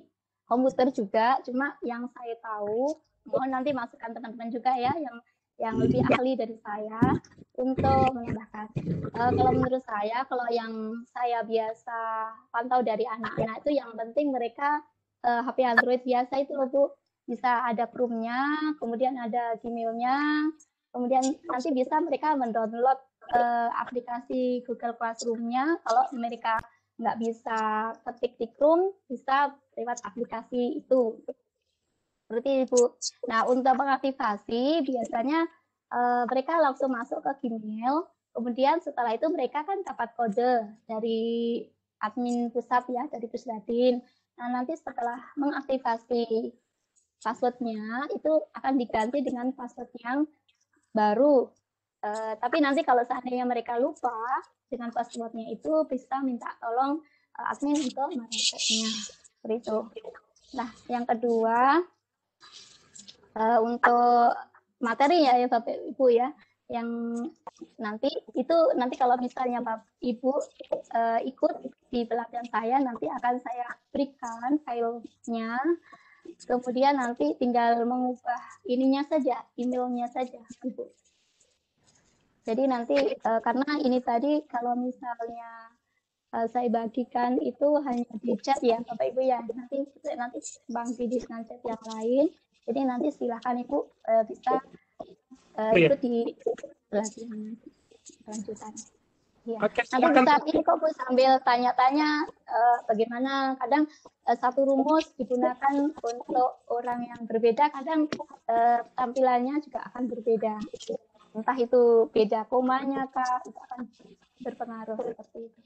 komputer juga, cuma yang saya tahu, mohon nanti masukan teman-teman juga ya yang yang lebih ahli dari saya untuk menambahkan. Uh, kalau menurut saya, kalau yang saya biasa pantau dari anak-anak itu yang penting mereka uh, H P Android biasa itu loh Bu, bisa ada Chrome-nya, kemudian ada Gmail-nya, kemudian nanti bisa mereka mendownload uh, aplikasi Google Classroom-nya. Kalau mereka nggak bisa ketik di Chrome, bisa lewat aplikasi itu. Seperti itu. Nah, untuk mengaktifasi biasanya uh, mereka langsung masuk ke Gmail, kemudian setelah itu mereka kan dapat kode dari admin pusat ya, dari Pusdatin. Nah, nanti setelah mengaktifasi passwordnya itu akan diganti dengan password yang baru. Uh, tapi nanti kalau seandainya mereka lupa dengan passwordnya itu bisa minta tolong uh, admin untuk meresetnya. Seperti itu. Nah, yang kedua, Uh, untuk materi ya, ya Bapak Ibu ya, yang nanti itu nanti kalau misalnya Bapak Ibu uh, ikut di pelatihan saya, nanti akan saya berikan filenya, kemudian nanti tinggal mengubah ininya saja, emailnya saja Ibu. Jadi nanti uh, karena ini tadi kalau misalnya uh, saya bagikan itu hanya di chat ya Bapak Ibu ya, nanti nanti bagi di chat yang lain. Jadi nanti silakan Ibu uh, bisa uh, Oh, iya. ikut di pelatihan lanjutan. Ya. Oke, Nanti silakan. bisa ini kok Bu sambil tanya-tanya uh, bagaimana kadang uh, satu rumus digunakan untuk orang yang berbeda, kadang uh, tampilannya juga akan berbeda. Entah itu beda komanya kah, itu akan berpengaruh seperti itu.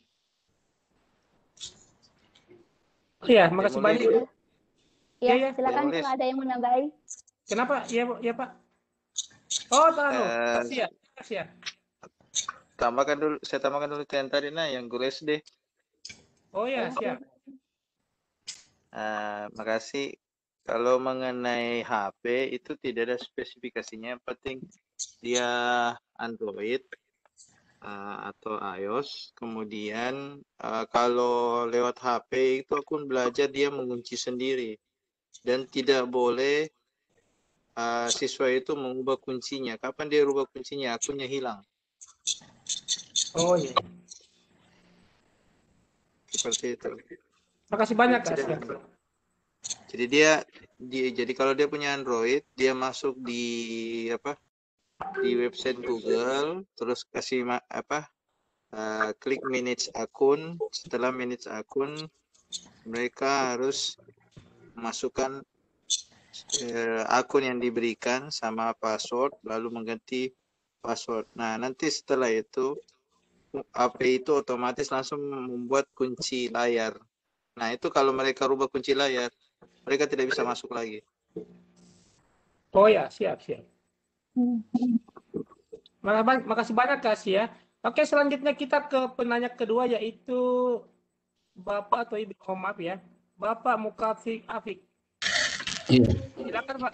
Iya, makasih Mulai. banyak. Ya, Iya, ya. silakan Boleh. kalau ada yang menambahi. Kenapa? Iya, Bu. Iya, Pak. Oh, tahu. Eh, Kasih ya. Kasih ya. Tambahkan dulu, saya tambahkan dulu yang tadi nah, yang guru S D. Oh ya, siap. Uh, makasih. Kalau mengenai H P itu tidak ada spesifikasinya, yang penting dia Android uh, atau iOS. Kemudian uh, kalau lewat H P itu akun belajar dia mengunci sendiri dan tidak boleh uh, siswa itu mengubah kuncinya. Kapan dia rubah kuncinya? Akunnya hilang. Oh iya. Seperti itu. Makasih banyak Kak. Jadi, jadi dia, dia jadi kalau dia punya Android, dia masuk di apa? Di website Google, terus kasih apa? Uh, klik manage akun. Setelah manage akun, mereka harus masukkan uh, akun yang diberikan sama password, lalu mengganti password. Nah, nanti setelah itu H P itu otomatis langsung membuat kunci layar. Nah, itu kalau mereka rubah kunci layar, mereka tidak bisa masuk lagi. Oh ya, siap, siap. Makasih banyak Kak ya. Oke, selanjutnya kita ke penanya kedua, yaitu Bapak atau Ibu, oh, maaf ya, Bapak Mukafik Afik. Iya. Silakan Pak.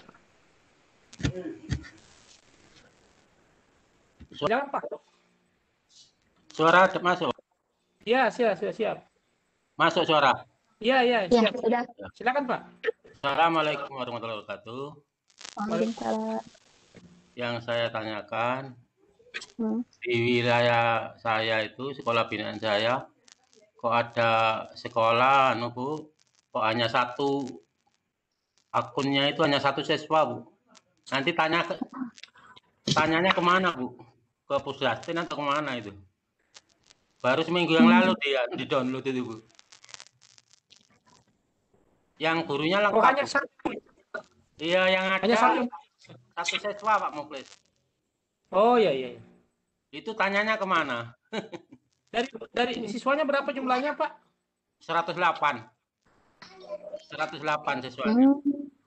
Silakan Pak. Suara masuk. Iya, siap, siap, siap. Masuk suara. Iya, iya, siap. Ya, sudah. Silakan Pak. Assalamualaikum warahmatullahi wabarakatuh. Waalaikumsalam. Yang saya tanyakan, Hmm. di wilayah saya itu, sekolah binaan saya, kok ada sekolah, anu Bu, kok hanya satu akunnya itu hanya satu siswa Bu. Nanti tanya ke, tanyanya kemana Bu? Ke Pusdatin atau kemana itu? Baru seminggu yang lalu dia di download itu Bu. Yang gurunya lengkap. Oh, hanya satu. Iya, yang ada Hanya satu. satu siswa Pak Muklis. Oh iya, iya. Itu tanyanya kemana? Dari dari siswanya berapa jumlahnya Pak? seratus delapan. seratus delapan siswanya. Hmm.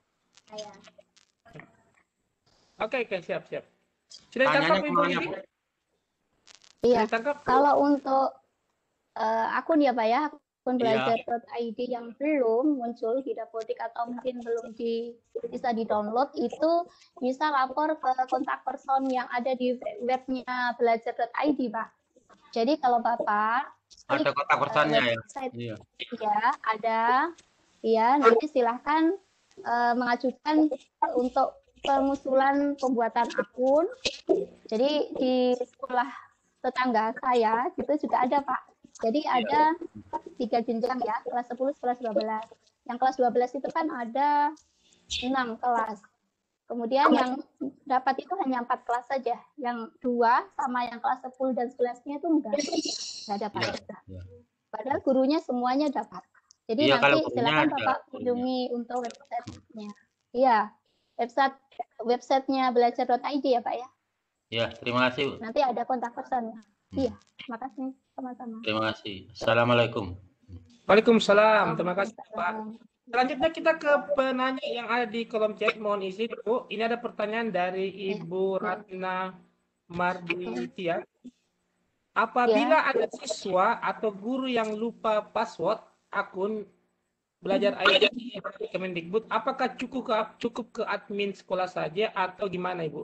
Oke, oke, siap, siap. Sudah Tanyanya ditangkap Ibu kemana ini? Bu? Iya. Ditangkap? Kalau untuk uh, akun ya Pak ya, akun Iya. belajar dot I D yang belum muncul di Dapodik atau mungkin belum di, bisa di-download, itu bisa lapor ke kontak person yang ada di webnya belajar dot I D Pak. Jadi kalau Bapak Ada klik, kontak personnya uh, ya? website, Iya. ya ada. ya nanti silahkan uh, mengajukan untuk pengusulan pembuatan akun. Jadi di sekolah tetangga saya itu juga ada Pak. Jadi ada tiga jenjang ya, kelas sepuluh, kelas dua belas. Yang kelas dua belas itu kan ada enam kelas. Kemudian yang dapat itu hanya empat kelas saja. Yang dua sama yang kelas sepuluh dan sebelasnya itu enggak. Enggak dapat. Ya, ya. Padahal gurunya semuanya dapat. Jadi ya, nanti silakan ada. Bapak kunjungi untuk websitenya. Iya, website websitenya belajar dot i d ya Pak ya. Ya, terima kasih. Nanti ada kontak personnya. Hmm. Iya, terima kasih sama-sama. Terima kasih. Assalamualaikum. Waalaikumsalam. Terima kasih Pak. Selanjutnya kita ke penanya yang ada di kolom chat. Mohon izin Bu, ini ada pertanyaan dari Ibu Ratna Marditia. Apabila ya. ada siswa atau guru yang lupa password akun belajar I C T dari Kemendikbud, apakah cukup ke, cukup ke admin sekolah saja atau gimana Ibu?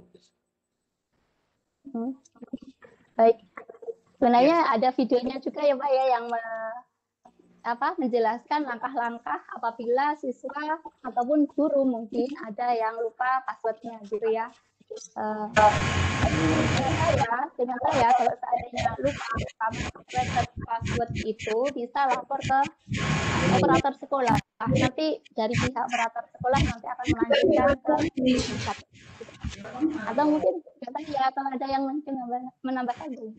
Hmm. Baik, sebenarnya ya. ada videonya juga ya Pak ya yang me, apa, menjelaskan langkah-langkah apabila siswa ataupun guru mungkin ada yang lupa passwordnya gitu ya. Uh, dengan saya, dengan saya kalau seandainya lupa password itu bisa lapor ke operator sekolah. Nanti dari pihak operator sekolah nanti akan melanjutkan ke pusat. Atau mungkin kata ya kalau ada yang mungkin menambah lagi.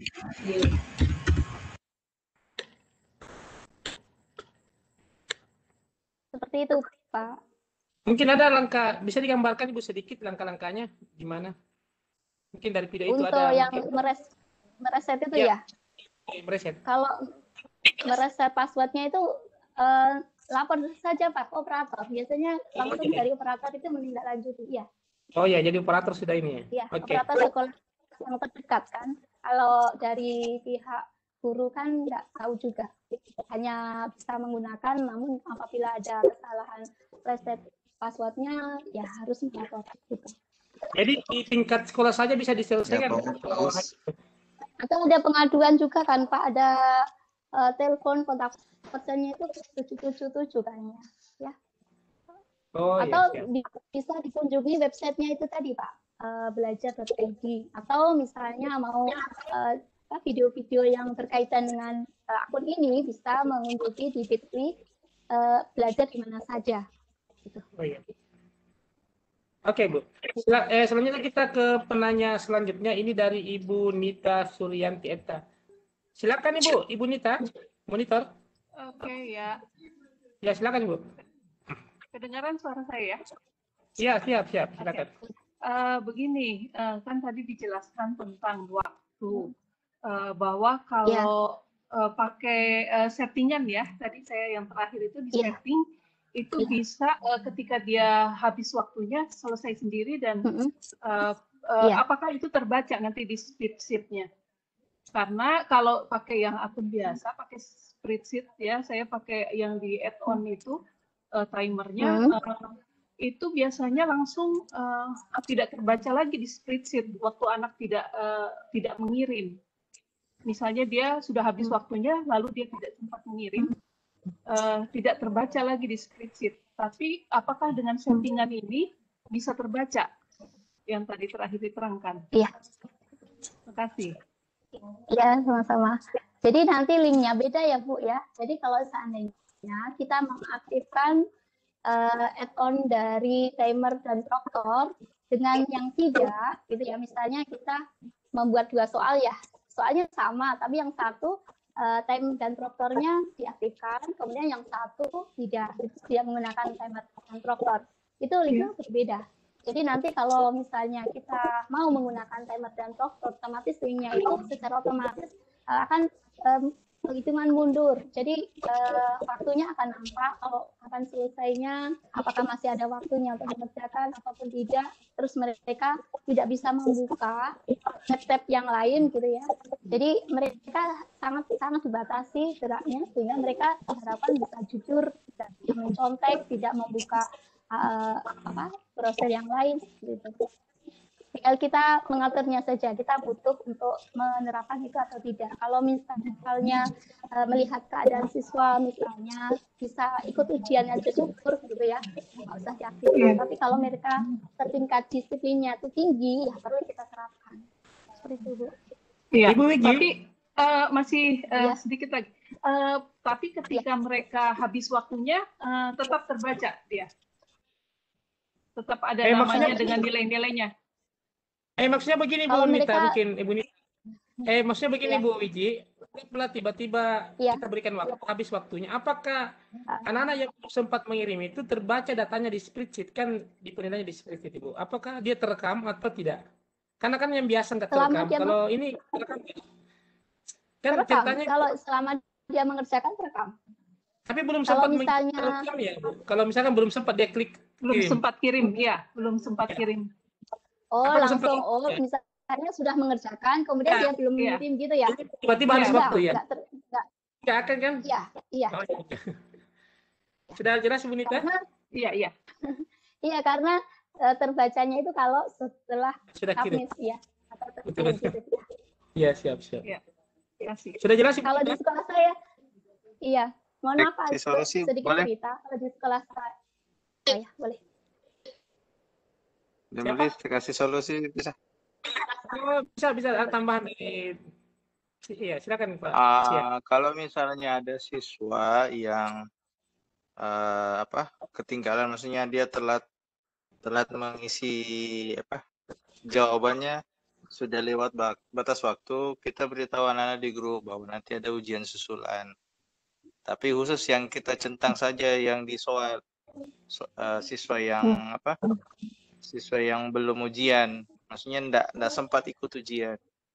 Seperti itu Pak. Mungkin ada langkah, bisa digambarkan Ibu sedikit langkah-langkahnya gimana? Mungkin dari video itu untuk ada. Untuk yang mungkin... meres, mereset itu ya? ya? Mereset. Kalau mereset passwordnya itu eh, lapor saja Pak operator. Biasanya langsung dari operator itu menindaklanjuti. Ya. Oh ya, jadi operator sudah ini ya? Iya, okay. Operator sekolah yang terdekat kan. Kalau dari pihak guru kan nggak tahu juga. Hanya bisa menggunakan, namun apabila ada kesalahan reset passwordnya ya harus melapor gitu. Jadi di tingkat sekolah saja bisa diselesaikan. Ya, atau ada pengaduan juga kan Pak, ada uh, telepon kontak personnya itu tujuh tujuh tujuh kayaknya ya. Oh, atau iya, di, bisa dikunjungi websitenya itu tadi Pak, uh, belajar dot i d, atau misalnya mau uh, video-video yang berkaitan dengan uh, akun ini bisa mengunjungi di bit.ly uh, belajar di mana saja. Gitu. Oh iya. Oke Bu. Sel eh, selanjutnya kita ke penanya selanjutnya. Ini dari Ibu Nita Suryanti Eta. Silakan Ibu, Ibu Nita, monitor. Oke ya. Ya silakan Ibu. Kedengaran suara saya? Ya siap siap. Silakan. Okay. Uh, begini, uh, kan tadi dijelaskan tentang waktu uh, bahwa kalau yeah. uh, pakai uh, settingan ya, tadi saya yang terakhir itu di yeah. setting. Itu bisa uh, ketika dia habis waktunya selesai sendiri dan mm-hmm. uh, uh, yeah. apakah itu terbaca nanti di spreadsheet-nya? Karena kalau pakai yang akun biasa, pakai spreadsheet ya, saya pakai yang di add-on itu uh, timernya mm-hmm. uh, itu biasanya langsung uh, tidak terbaca lagi di spreadsheet waktu anak tidak uh, tidak mengirim. Misalnya dia sudah habis mm-hmm. waktunya, lalu dia tidak sempat mengirim. Uh, tidak terbaca lagi di spreadsheet. Tapi apakah dengan settingan ini bisa terbaca yang tadi terakhir diterangkan? Iya. Terima kasih. Iya, sama-sama. Jadi nanti linknya beda ya Bu ya. Jadi kalau seandainya kita mengaktifkan uh, add-on dari timer dan proktor dengan yang tidak, gitu ya. Misalnya kita membuat dua soal ya. Soalnya sama, tapi yang satu Uh, time dan proktornya diaktifkan, kemudian yang satu tidak, tidak menggunakan timer dan proktor. Itu linknya berbeda. Jadi nanti kalau misalnya kita mau menggunakan timer dan proktor, otomatis linknya itu secara otomatis uh, akan um, hitungan mundur. Jadi uh, waktunya akan nampak kalau akan selesainya, apakah masih ada waktunya untuk mengerjakan ataupun tidak. Terus mereka tidak bisa membuka tab-tab yang lain gitu ya. Jadi mereka sangat sangat dibatasi geraknya sehingga mereka diharapkan bisa jujur, tidak mencontek, tidak membuka uh, apa proses yang lain gitu. tinggal kita mengaturnya saja. Kita butuh untuk menerapkan itu atau tidak. Kalau misalnya uh, melihat keadaan siswa misalnya bisa ikut ujian aja syukur gitu ya, nggak usah diaktifkan. Tapi kalau mereka tingkat disiplinnya itu tinggi, ya perlu kita terapkan. Seperti itu, Bu. Iya, Ibu Wiji. tapi uh, masih uh, Iya. sedikit lagi. Uh, tapi ketika mereka habis waktunya, uh, tetap terbaca dia. Tetap ada Eh, namanya maksudnya- dengan nilai-nilainya. Eh maksudnya begini Bu Kalau Nita, mereka- mungkin Ibu Nita. Eh maksudnya begini Iya. Bu Wiji, setelah tiba-tiba Iya. kita berikan waktu habis waktunya, apakah anak-anak yang sempat mengirim itu terbaca datanya di spreadsheet, kan di penilaiannya di spreadsheet Ibu? Apakah dia terekam atau tidak? Karena kan yang biasa nggak Selama terekam. dia Kalau ini terekam tidak? Kan Terekam. ceritanya Kalau selama dia mengerjakan terekam. tapi belum Kalau sempat misalnya- terekam ya Bu. Kalau misalkan belum sempat dia klik Belum kirim. sempat kirim, ya, belum sempat kirim. Oh, Apa langsung. sempat- Oh, ya. misalnya sudah mengerjakan, kemudian Ya, dia belum iya. mengirim gitu ya? Tiba-tiba habis Enggak, waktu ya? enggak ter- enggak. Nggak akan kan? Iya, iya. Oh, iya. Sudah jelas Bu Nita? Karena Iya, iya. iya karena eh, terbacanya itu kalau setelah Sudah kirim. submit ya atau Betul. terkirim gitu. ya. Iya siap siap. Iya. Kasih. Sudah jelas Ibu Kalau di Nita? sekolah saya, iya. Mohon maaf, Pak, Si solusi sedikit boleh? cerita. Kalau di sekolah saya, oh, ya, boleh. Dan Siapa? boleh kasih solusi bisa. Oh, bisa bisa ada tambahan dari iya silakan Pak. Ah, Siap. kalau misalnya ada siswa yang eh, apa ketinggalan, maksudnya dia telat telat mengisi apa jawabannya sudah lewat bak- batas waktu, kita beritahu anak-anak di grup bahwa nanti ada ujian susulan. Tapi khusus yang kita centang saja yang di soal so- eh, siswa yang apa siswa yang belum ujian, maksudnya ndak ndak sempat ikut ujian.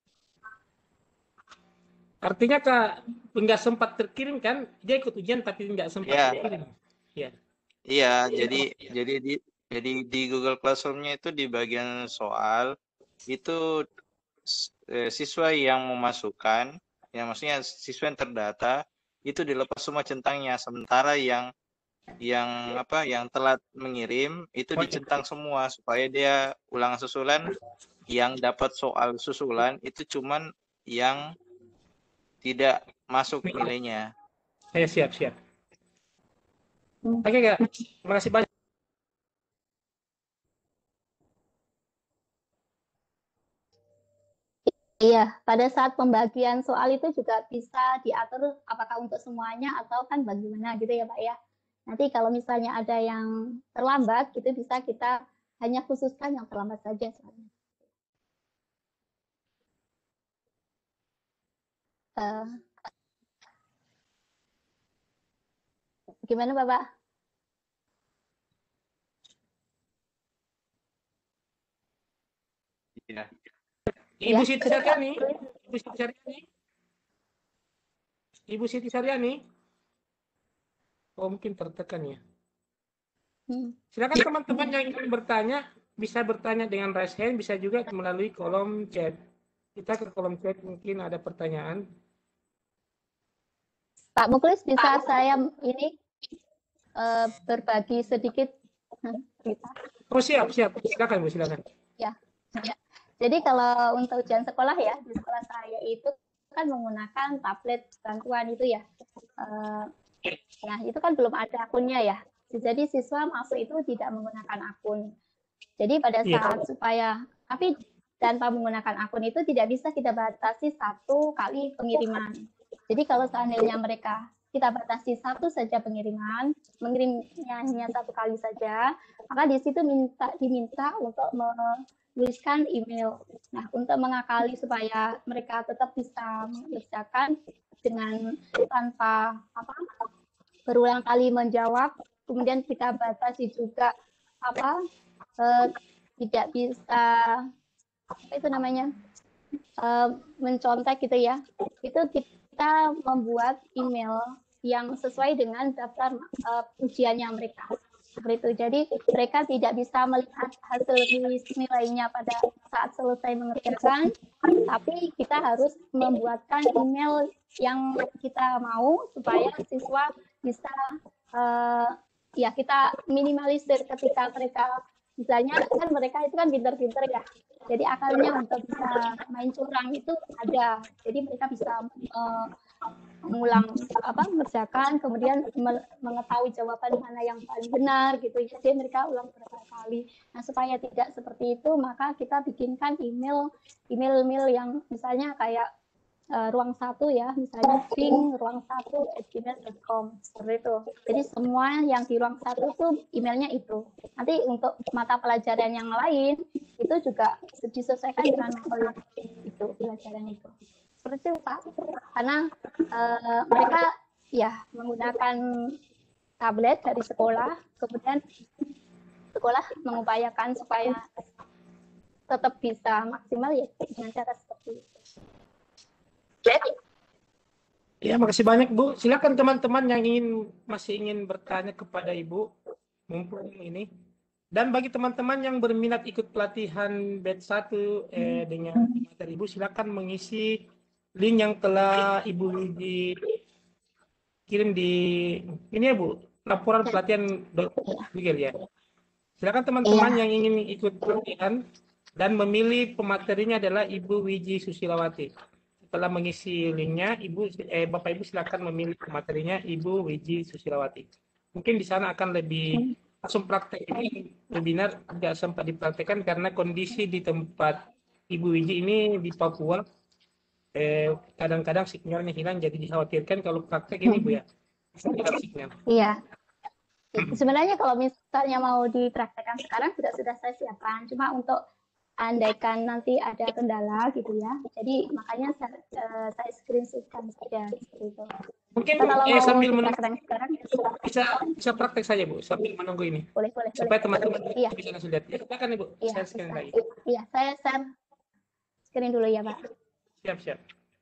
Artinya Kak nggak sempat terkirim kan? Dia ikut ujian tapi nggak sempat Iya. terkirim. Iya. Iya, jadi jadi di jadi di Google Classroom-nya itu di bagian soal itu s- eh, siswa yang memasukkan, ya maksudnya siswa yang terdata itu dilepas semua centangnya, sementara yang yang apa yang telat mengirim itu dicentang semua supaya dia ulangan susulan yang dapat soal susulan itu cuman yang tidak masuk nilainya. Saya siap siap. Oke Kak, terima kasih banyak. Iya, pada saat pembagian soal itu juga bisa diatur apakah untuk semuanya atau kan bagaimana gitu ya Pak ya. Nanti kalau misalnya ada yang terlambat, itu bisa kita hanya khususkan yang terlambat saja soalnya. Eh, gimana Bapak? Iya. Ibu Ya, Siti sudah, Kak. Saryani, Ibu Siti Saryani, Ibu Siti Saryani. Oh mungkin tertekan ya. Hmm. Silakan teman-teman yang ingin bertanya bisa bertanya dengan raise hand, bisa juga melalui kolom chat. Kita ke kolom chat mungkin ada pertanyaan. Pak Muklis, bisa saya ini eh, berbagi sedikit hmm, cerita? Oh siap siap, silakan Bu silakan. Ya, ya. Jadi kalau untuk ujian sekolah ya, di sekolah saya itu kan menggunakan tablet bantuan itu ya. Eh, nah, itu kan belum ada akunnya ya. Jadi siswa masuk itu tidak menggunakan akun. Jadi pada Iya. saat supaya, tapi tanpa menggunakan akun itu tidak bisa kita batasi satu kali pengiriman. Jadi kalau seandainya mereka kita batasi satu saja pengiriman, mengirimnya hanya satu kali saja, maka di situ minta diminta untuk menuliskan email. Nah, untuk mengakali supaya mereka tetap bisa mengerjakan dengan tanpa apa berulang kali menjawab, kemudian kita batasi juga apa eh, tidak bisa apa itu namanya eh, mencontek gitu ya. Itu kita membuat email yang sesuai dengan daftar uh, ujiannya mereka. Seperti itu. Jadi mereka tidak bisa melihat hasil nilainya pada saat selesai mengerjakan, tapi kita harus membuatkan email yang kita mau supaya siswa bisa uh, ya kita minimalisir ketika mereka misalnya kan mereka itu kan pinter-pinter ya. Jadi akalnya untuk bisa main curang itu ada. Jadi mereka bisa uh, mengulang apa mengerjakan, kemudian me- mengetahui jawaban mana yang paling benar gitu. Jadi mereka ulang beberapa kali. Nah supaya tidak seperti itu, maka kita bikinkan email email-email yang misalnya kayak uh, ruang satu ya, misalnya ping ruang satu at gmail dot com seperti itu. Jadi semua yang di ruang satu itu emailnya itu. Nanti untuk mata pelajaran yang lain itu juga disesuaikan dengan materi itu pelajaran itu. Seperti itu Pak, karena uh, mereka ya menggunakan tablet dari sekolah, kemudian sekolah mengupayakan supaya tetap bisa maksimal ya dengan cara seperti itu. Ya, makasih banyak Bu. Silakan teman-teman yang ingin masih ingin bertanya kepada Ibu, mumpung ini. Dan bagi teman-teman yang berminat ikut pelatihan batch satu eh, dengan materi Ibu, silakan mengisi link yang telah Ibu Widi kirim di ini ya Bu, laporan pelatihan Google ya. Silakan teman-teman Iya. yang ingin ikut pelatihan dan memilih pematerinya adalah Ibu Wiji Susilawati. Setelah mengisi linknya, Ibu eh, Bapak Ibu silakan memilih pematerinya Ibu Wiji Susilawati. Mungkin di sana akan lebih langsung praktek. Ini webinar tidak sempat dipraktekkan karena kondisi di tempat Ibu Wiji ini di Papua eh, kadang-kadang sinyalnya hilang, jadi dikhawatirkan kalau praktek ini Bu ya hilang sinyal. Iya. Sebenarnya kalau misalnya mau dipraktekkan sekarang sudah sudah saya siapkan, cuma untuk andaikan nanti ada kendala gitu ya, jadi makanya saya, uh, saya screenshotkan saja seperti itu. Mungkin Nah, kalau eh, mau sambil menunggu dipraktekkan sekarang bisa bisa praktek saja Bu sambil menunggu ini. boleh boleh Supaya boleh. teman-teman Iya. bisa langsung lihat. Ya, silakan Ibu. Iya, Saya scan bisa. lagi. Iya, saya share screen dulu ya Pak. Siap siap.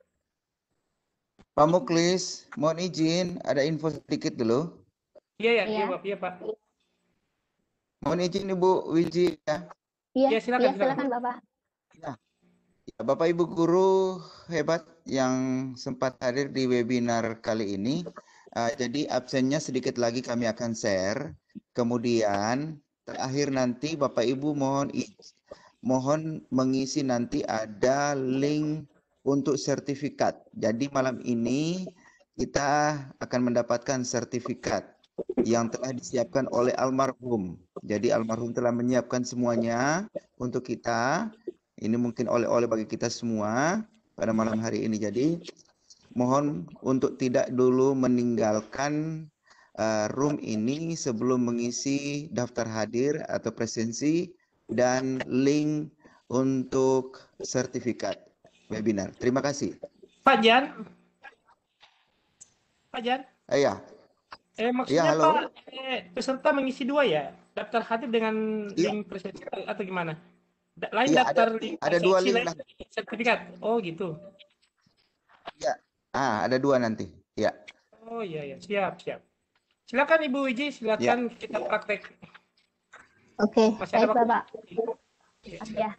Pak Muklis, mohon izin ada info sedikit dulu. Iya ya, Iya. iya Pak, iya Pak. Mohon izin Ibu Wiji ya. Iya, Iya, silakan, iya, silakan Bapak. Ya. Ya, Bapak Ibu guru hebat yang sempat hadir di webinar kali ini. Uh, jadi absennya sedikit lagi kami akan share. Kemudian terakhir nanti Bapak Ibu mohon mohon mengisi nanti ada link untuk sertifikat. Jadi malam ini kita akan mendapatkan sertifikat yang telah disiapkan oleh almarhum. Jadi almarhum telah menyiapkan semuanya untuk kita. Ini mungkin oleh-oleh bagi kita semua pada malam hari ini. Jadi mohon untuk tidak dulu meninggalkan uh, room ini sebelum mengisi daftar hadir atau presensi dan link untuk sertifikat webinar. Terima kasih. Pak Jan. Pak Jan. Eh, ya. Eh maksudnya Ya, halo. Pak, eh, peserta mengisi dua ya? Daftar hadir dengan Ya. link presensi atau gimana? Lain Ya, daftar ada, link ada dua link. lain sertifikat. Oh gitu. Ya. Ah, ada dua nanti. Ya. Oh iya ya, siap siap. Silakan Ibu Wiji, silakan ya. Kita praktek. Oke, Masih baik ada Bapak. Ya. Ya.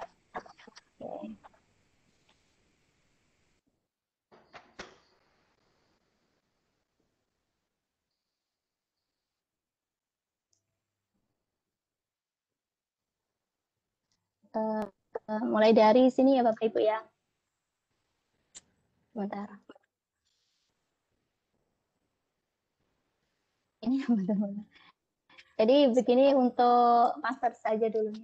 Uh, uh, mulai dari sini ya Bapak Ibu ya. Sebentar. Ini benar-benar. Jadi begini untuk master saja dulu.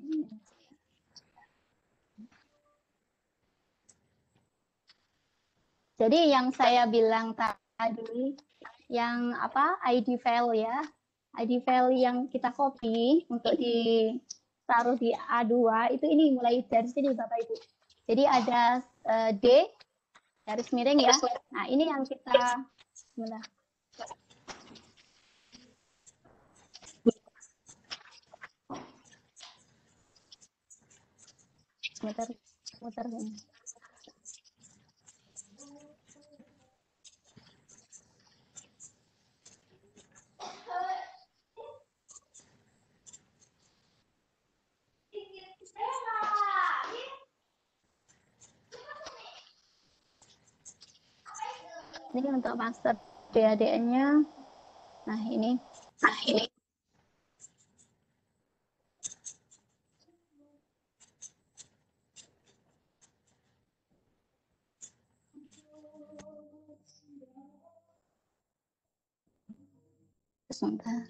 Jadi yang saya bilang tadi, yang apa I D file ya, I D file yang kita copy untuk ditaruh di A dua itu ini mulai dari sini Bapak Ibu. Jadi ada uh, D garis miring ya. Nah ini yang kita sebentar. Muter, muter ini. Ini untuk master D A D N-nya. Nah, ini. Nah, ini. Sebentar.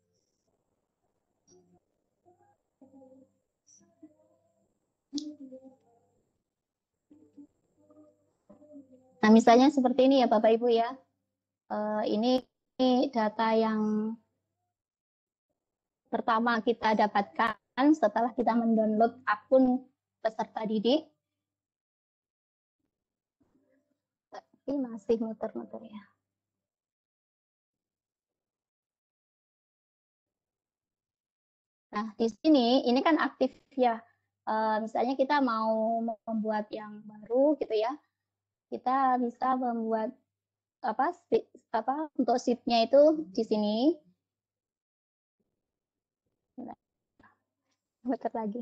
Nah, misalnya seperti ini ya Bapak Ibu ya. Uh, ini, ini data yang pertama kita dapatkan setelah kita mendownload akun peserta didik. Tapi masih muter-muter ya. Nah, di sini ini kan aktif ya. Uh, misalnya kita mau membuat yang baru gitu ya. Kita bisa membuat apa apa untuk sheet-nya itu di sini. Muter lagi.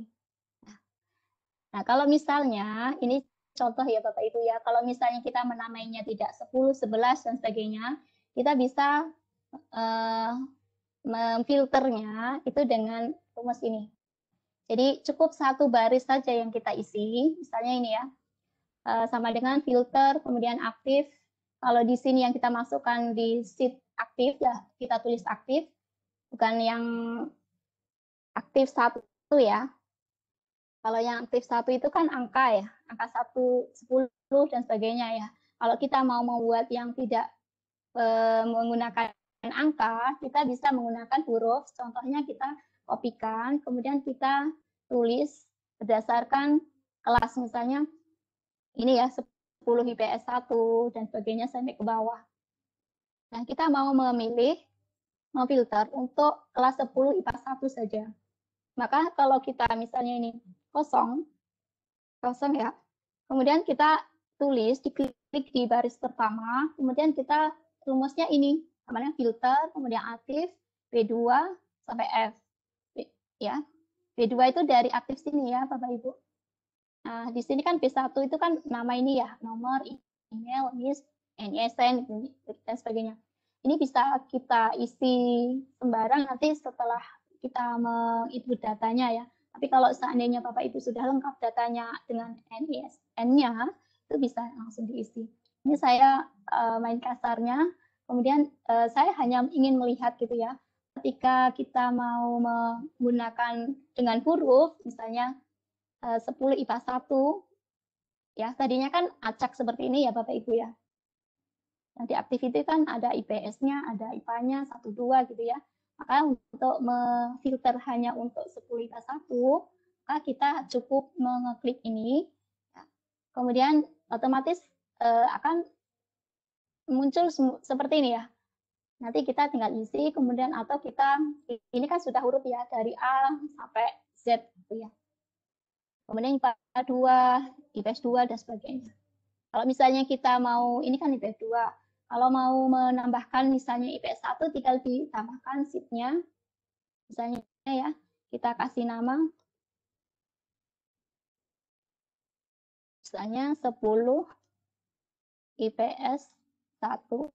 Nah, kalau misalnya ini contoh ya Bapak Ibu ya, kalau misalnya kita menamainya tidak sepuluh, sebelas dan sebagainya, kita bisa uh, memfilternya itu dengan rumus ini. Jadi cukup satu baris saja yang kita isi, misalnya ini ya, uh, sama dengan filter, kemudian aktif. Kalau di sini yang kita masukkan di sheet aktif ya, kita tulis aktif, bukan yang aktif satu ya. Kalau yang aktif satu itu kan angka ya, angka satu, sepuluh, dan sebagainya ya. Kalau kita mau membuat yang tidak e, menggunakan angka, kita bisa menggunakan huruf. Contohnya kita kopikan, kemudian kita tulis berdasarkan kelas. Misalnya ini ya, sepuluh I P S satu, dan sebagainya sampai ke bawah. Nah, kita mau memilih, memfilter untuk kelas sepuluh I P A satu saja. Maka kalau kita misalnya ini kosong, kosong ya, kemudian kita tulis, diklik di baris pertama, kemudian kita rumusnya ini, namanya filter, kemudian aktif, B dua sampai F. Ya, B dua itu dari aktif sini ya, Bapak Ibu. Nah, di sini kan B satu itu kan nama ini ya, nomor, email, N I S, N I S N, dan sebagainya. Ini bisa kita isi sembarang nanti setelah kita menginput datanya ya. Tapi kalau seandainya Bapak Ibu sudah lengkap datanya dengan N I S N-nya, itu bisa langsung diisi. Ini saya uh, main kasarnya, kemudian uh, saya hanya ingin melihat gitu ya, ketika kita mau menggunakan dengan huruf, misalnya uh, sepuluh I P A satu, ya tadinya kan acak seperti ini ya Bapak Ibu ya. Nanti activity kan ada I P S-nya, ada I P A-nya, satu, dua gitu ya. Maka untuk memfilter hanya untuk sepuluh I P A satu, maka kita cukup mengeklik ini, kemudian otomatis uh, akan muncul seperti ini ya. Nanti kita tinggal isi, kemudian atau kita, ini kan sudah huruf ya, dari A sampai Z gitu ya. Kemudian I P A dua, I P S dua, dan sebagainya. Kalau misalnya kita mau, ini kan I P S dua, kalau mau menambahkan misalnya I P S satu, tinggal ditambahkan sheet-nya. Misalnya ya, kita kasih nama. Misalnya sepuluh I P S satu.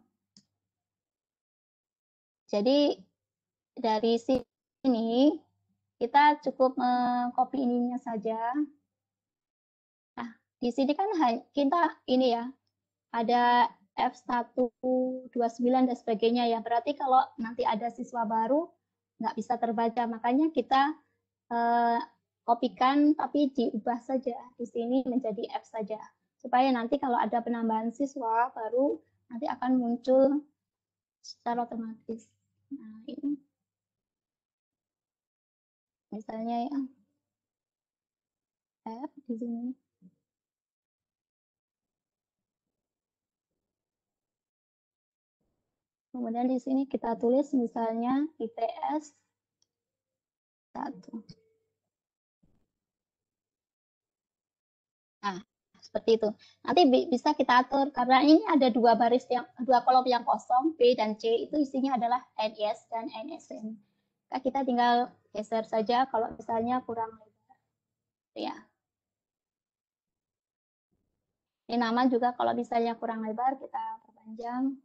Jadi dari sini kita cukup mengcopy ininya saja. Nah, di sini kan kita ini ya, ada F seratus dua puluh sembilan dan sebagainya ya. Berarti kalau nanti ada siswa baru nggak bisa terbaca, makanya kita eh, kopikan tapi diubah saja di sini menjadi F saja, supaya nanti kalau ada penambahan siswa baru nanti akan muncul secara otomatis. Nah, ini misalnya ya F di sini. Kemudian di sini kita tulis misalnya I P S satu. Nah, seperti itu. Nanti bisa kita atur karena ini ada dua baris yang dua kolom yang kosong, B dan C itu isinya adalah N I S dan N S N. Nah, kita tinggal geser saja kalau misalnya kurang lebar. Ya. Ini nama juga kalau misalnya kurang lebar kita perpanjang.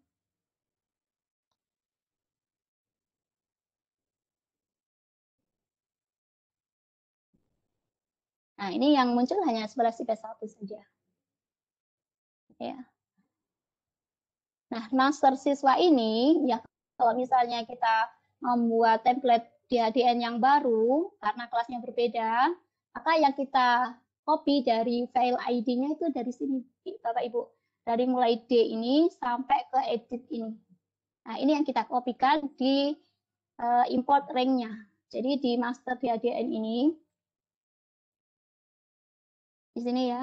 Nah, ini yang muncul hanya sebelas I P S satu saja. Ya. Nah, master siswa ini ya kalau misalnya kita membuat template D H D N yang baru karena kelasnya berbeda, maka yang kita copy dari file I D-nya itu dari sini, Bapak Ibu. Dari mulai D ini sampai ke edit ini. Nah, ini yang kita kopikan di uh, import rank-nya. Jadi di master D H D N ini, di sini ya.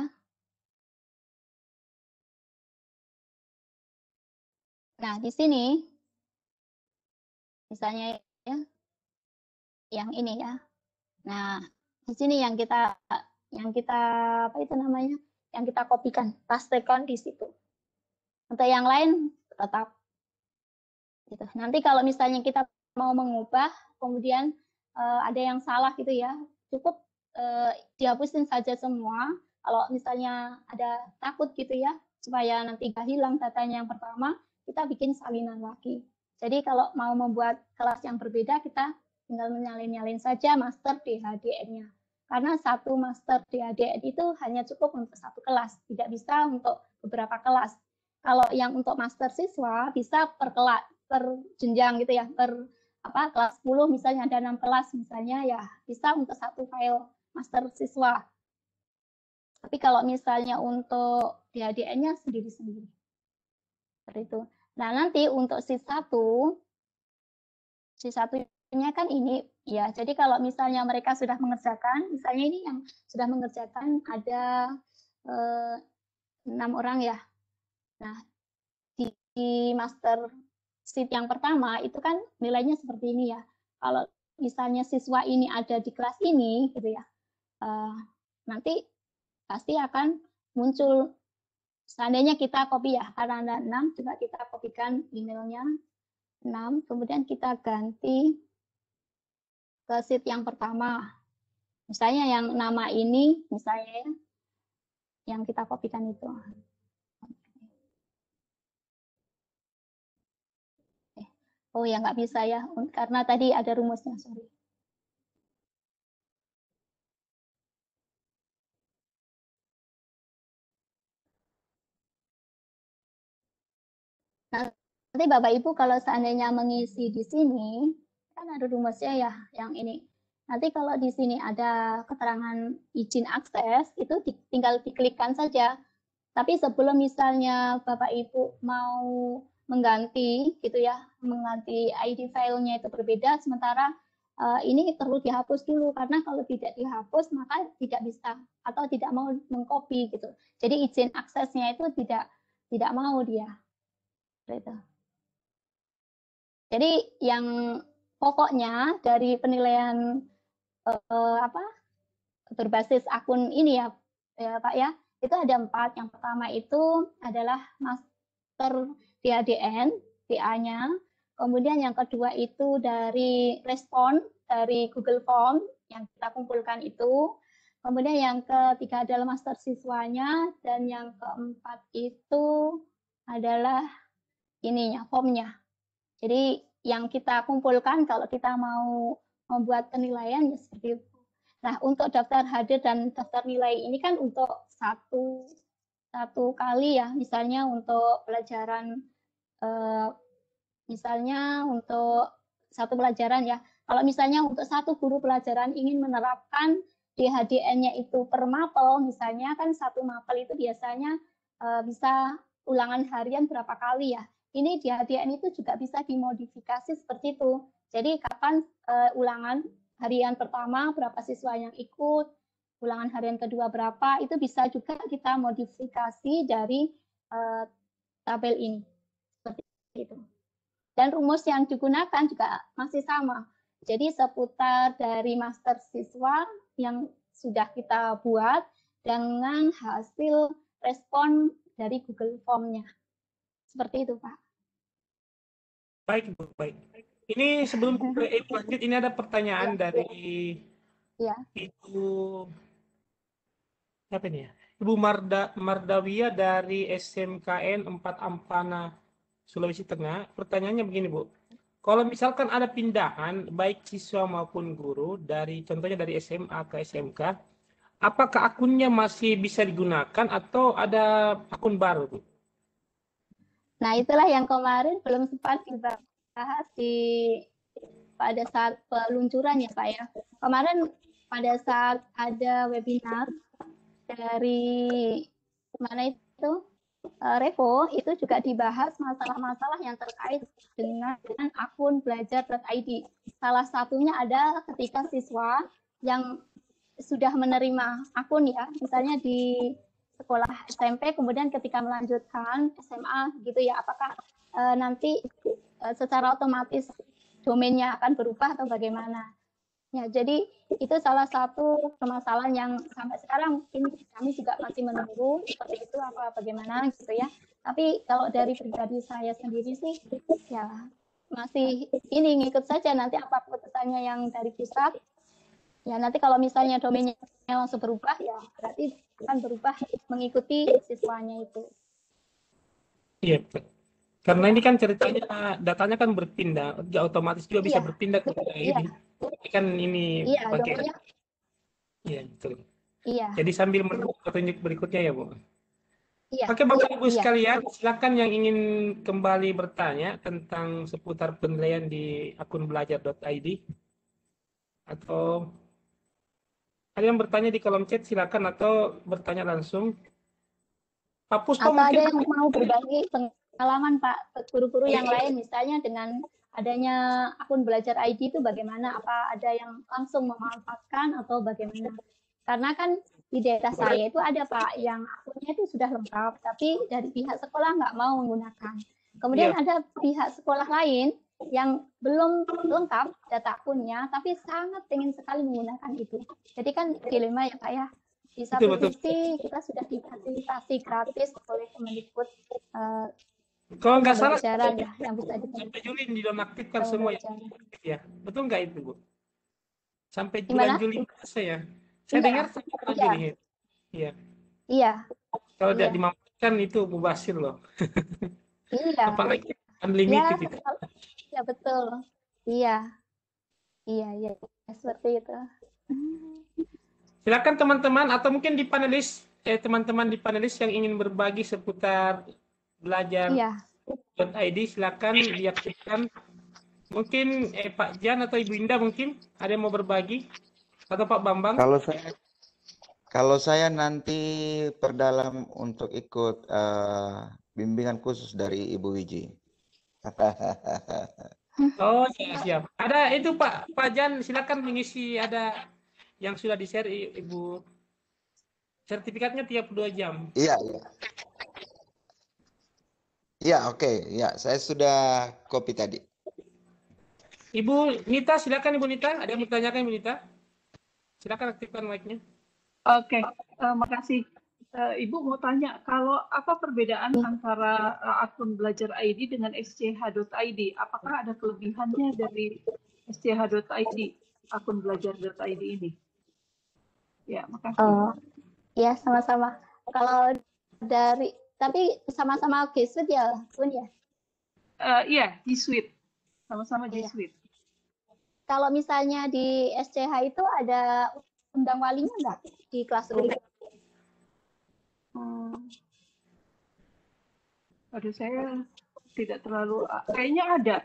Nah, di sini, misalnya ya, yang ini ya. Nah, di sini yang kita yang kita apa itu namanya? Yang kita kopikan, pastekan di situ. Untuk yang lain tetap gitu. Nanti kalau misalnya kita mau mengubah, kemudian uh, ada yang salah gitu ya, cukup uh, dihapusin saja semua. Kalau misalnya ada takut gitu ya, supaya nanti gak hilang datanya yang pertama, kita bikin salinan lagi. Jadi kalau mau membuat kelas yang berbeda, kita tinggal menyalin-nyalin saja master D H D N-nya. Karena satu master D H D N itu hanya cukup untuk satu kelas, tidak bisa untuk beberapa kelas. Kalau yang untuk master siswa bisa per kelas, per jenjang gitu ya, per apa kelas sepuluh misalnya ada enam kelas misalnya ya bisa untuk satu file master siswa. Tapi kalau misalnya untuk D H D N-nya sendiri-sendiri. Seperti itu. Nah, nanti untuk sheet satu, sheet satu-nya kan ini ya. Jadi kalau misalnya mereka sudah mengerjakan, misalnya ini yang sudah mengerjakan ada eh, enam orang ya. Nah, di, di master sheet yang pertama itu kan nilainya seperti ini ya. Kalau misalnya siswa ini ada di kelas ini gitu ya, uh, nanti pasti akan muncul, seandainya kita copy ya, karena ada enam, coba kita kopikan emailnya enam, kemudian kita ganti ke sheet yang pertama. Misalnya yang nama ini, misalnya yang kita kopikan itu. Oh ya, nggak bisa ya, karena tadi ada rumusnya, sorry. Nanti Bapak Ibu kalau seandainya mengisi di sini, kan ada rumusnya ya, yang ini. Nanti kalau di sini ada keterangan izin akses, itu di, tinggal diklikkan saja. Tapi sebelum misalnya Bapak Ibu mau mengganti gitu ya, mengganti I D filenya itu berbeda, sementara uh, ini perlu dihapus dulu karena kalau tidak dihapus maka tidak bisa atau tidak mau mengcopy gitu. Jadi izin aksesnya itu tidak tidak mau dia. Gitu. Jadi yang pokoknya dari penilaian uh, apa berbasis akun ini ya, ya Pak ya, itu ada empat. Yang pertama itu adalah master D H D N, D A-nya. Kemudian yang kedua itu dari respon dari Google Form yang kita kumpulkan itu. Kemudian yang ketiga adalah master siswanya, dan yang keempat itu adalah ininya, formnya. Jadi yang kita kumpulkan kalau kita mau membuat penilaian ya seperti itu. Nah, untuk daftar hadir dan daftar nilai ini kan untuk satu satu kali ya, misalnya untuk pelajaran eh, misalnya untuk satu pelajaran ya. Kalau misalnya untuk satu guru pelajaran ingin menerapkan D H D N-nya itu per mapel, misalnya kan satu mapel itu biasanya eh, bisa ulangan harian berapa kali ya. Ini D H D N itu juga bisa dimodifikasi seperti itu. Jadi kapan uh, ulangan harian pertama, berapa siswa yang ikut, ulangan harian kedua berapa, itu bisa juga kita modifikasi dari uh, tabel ini. Seperti itu. Dan rumus yang digunakan juga masih sama. Jadi seputar dari master siswa yang sudah kita buat dengan hasil respon dari Google Form-nya. Seperti itu, Pak. Baik, Bu, baik. Ini sebelum ke Ibu lanjut, ini ada pertanyaan ya, dari ya. Ibu apa ini ya? Ibu Marda Mardawia dari S M K N empat Ampana, Sulawesi Tengah. Pertanyaannya begini, Bu. Kalau misalkan ada pindahan baik siswa maupun guru dari contohnya dari S M A ke S M K, apakah akunnya masih bisa digunakan atau ada akun baru, Bu? Nah, itulah yang kemarin belum sempat kita dibahas di pada saat peluncuran ya Pak ya. Kemarin pada saat ada webinar dari mana itu uh, Revo, itu juga dibahas masalah-masalah yang terkait dengan akun belajar titik I D. Salah satunya ada ketika siswa yang sudah menerima akun ya, misalnya di sekolah S M P, kemudian ketika melanjutkan S M A gitu ya, apakah uh, nanti uh, secara otomatis domainnya akan berubah atau bagaimana? Ya, jadi itu salah satu permasalahan yang sampai sekarang mungkin kami juga masih menunggu seperti itu apa bagaimana gitu ya. Tapi kalau dari pribadi saya sendiri sih ya masih ini ngikut saja nanti apa keputusannya yang dari pusat. Ya nanti kalau misalnya domainnya langsung berubah ya berarti akan berubah mengikuti siswanya itu. Iya, karena ini kan ceritanya datanya kan berpindah, ya otomatis juga bisa Iya. berpindah ke ini. Iya. Kan ini Iya, pakai. domainnya. Iya, betul. Iya. Jadi sambil menunggu petunjuk berikutnya ya, Bu. Iya. Oke, Bapak Ibu Iya. sekalian, silakan yang ingin kembali bertanya tentang seputar penilaian di akun belajar titik I D atau ada yang bertanya di kolom chat silakan atau bertanya langsung. Pak Puspo Atau mungkin ada yang mau berbagi pengalaman Pak guru-guru yang lain misalnya dengan adanya akun belajar I D itu bagaimana? Apa ada yang langsung memanfaatkan atau bagaimana? Karena kan di daerah saya itu ada Pak yang akunnya itu sudah lengkap, tapi dari pihak sekolah nggak mau menggunakan. Kemudian Iya. ada pihak sekolah lain yang belum lengkap data akunnya, tapi sangat ingin sekali menggunakan itu. Jadi kan dilema ya Pak ya. Di satu Betul, betul. sisi kita sudah difasilitasi gratis oleh Kemendikbud uh, Kalau nggak salah pembelajaran ya yang bisa sampai dipakai. Juli dinonaktifkan semua ya. Pembelajaran. Ya, betul nggak itu, Bu? Sampai Gimana? bulan Juli masa ya? Saya Iya, dengar sampai bulan iya. Juli. ya? Iya. Iya, Kalau tidak Iya. dimanfaatkan itu mubazir loh. iya. Apalagi Ya, unlimited itu. ya betul. Iya, iya, iya, seperti itu. Silakan teman-teman atau mungkin di panelis, eh, teman-teman di panelis yang ingin berbagi seputar belajar Iya. I D silakan diaktifkan. Mungkin eh, Pak Jan atau Ibu Indah mungkin ada yang mau berbagi atau Pak Bambang. Kalau saya kalau saya nanti perdalam untuk ikut uh, bimbingan khusus dari Ibu Wiji. Oh ya siap. Ada itu Pak Pak Jan silakan mengisi ada yang sudah di-share Ibu. Sertifikatnya tiga puluh dua jam. Iya, iya. Iya, oke. Ya, saya sudah copy tadi. Ibu Nita, silakan Ibu Nita. Ada yang bertanyakan Ibu Nita? Silakan aktifkan mic-nya. Oke, uh, makasih. Uh, Ibu mau tanya, kalau apa perbedaan antara uh, akun belajar I D dengan S C H titik I D? Apakah ada kelebihannya dari S C H titik I D, akun belajar titik I D ini? Ya, makasih. Oh, ya sama-sama. Kalau dari tapi sama-sama G Suite ya, Bun ya? Uh, iya, G Suite. Sama-sama G Iya. Suite. Kalau misalnya di S C H itu ada undang walinya nggak di Classroom? Hmm. Aduh, saya tidak terlalu, kayaknya ada.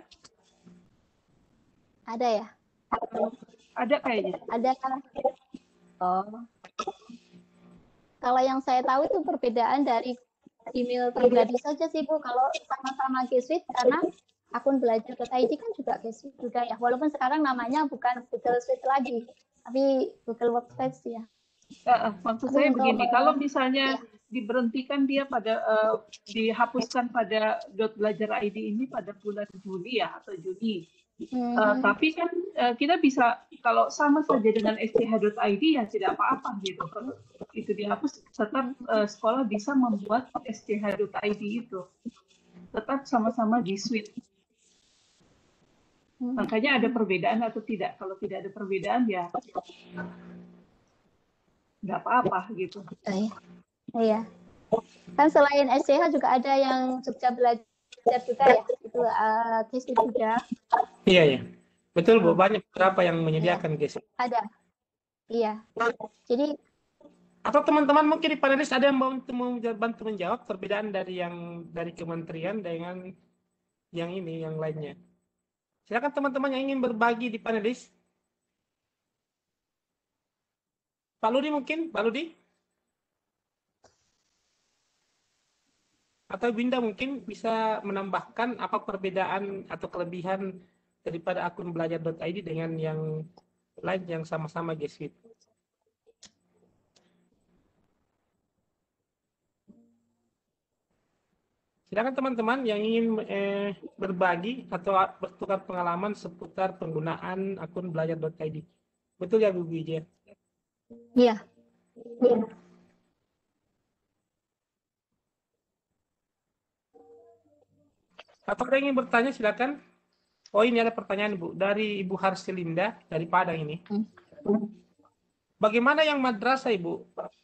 Ada ya? Ada kayaknya. Ada kan? Oh. Kalau yang saya tahu itu perbedaan dari email pribadi saja sih Bu. Kalau sama-sama G Suite karena akun belajar titik I D kan juga G Suite juga ya. Walaupun sekarang namanya bukan Google Suite lagi, tapi Google Workspace ya. Uh, maksud Tapi saya untuk, begini, uh, kalau misalnya ya. diberhentikan dia pada uh, dihapuskan pada dot belajar I D ini pada bulan Juli ya atau Juni. Hmm. Uh, tapi kan uh, kita bisa kalau sama saja dengan S C H titik I D ya tidak apa-apa gitu. Kalau itu dihapus tetap uh, sekolah bisa membuat S C H titik I D itu. Tetap sama-sama G Suite. Hmm. Makanya ada perbedaan atau tidak. Kalau tidak ada perbedaan ya nggak apa-apa gitu. Oh, iya. Iya. Kan selain S C H juga ada yang Jogja Belajar juga ya. Itu uh, G Suite juga. Iya ya. Betul Bu, banyak beberapa yang menyediakan G Suite. Ada. Iya. Jadi Atau teman-teman mungkin di panelis ada yang bantu, bantu menjawab perbedaan dari yang dari kementerian dengan yang ini, yang lainnya. Silakan teman-teman yang ingin berbagi di panelis. Pak Ludi mungkin, Pak Ludi? Atau Binda mungkin bisa menambahkan apa perbedaan atau kelebihan daripada akun belajar dot i d dengan yang lain yang sama-sama G Suite. Silakan teman-teman yang ingin eh, berbagi atau bertukar pengalaman seputar penggunaan akun belajar dot i d. Betul ya Bu Wijaya? Iya. Iya. Atau ada yang ingin bertanya silakan. Oh ini ada pertanyaan Bu dari Ibu Harsilinda dari Padang ini. Bagaimana yang madrasah Ibu?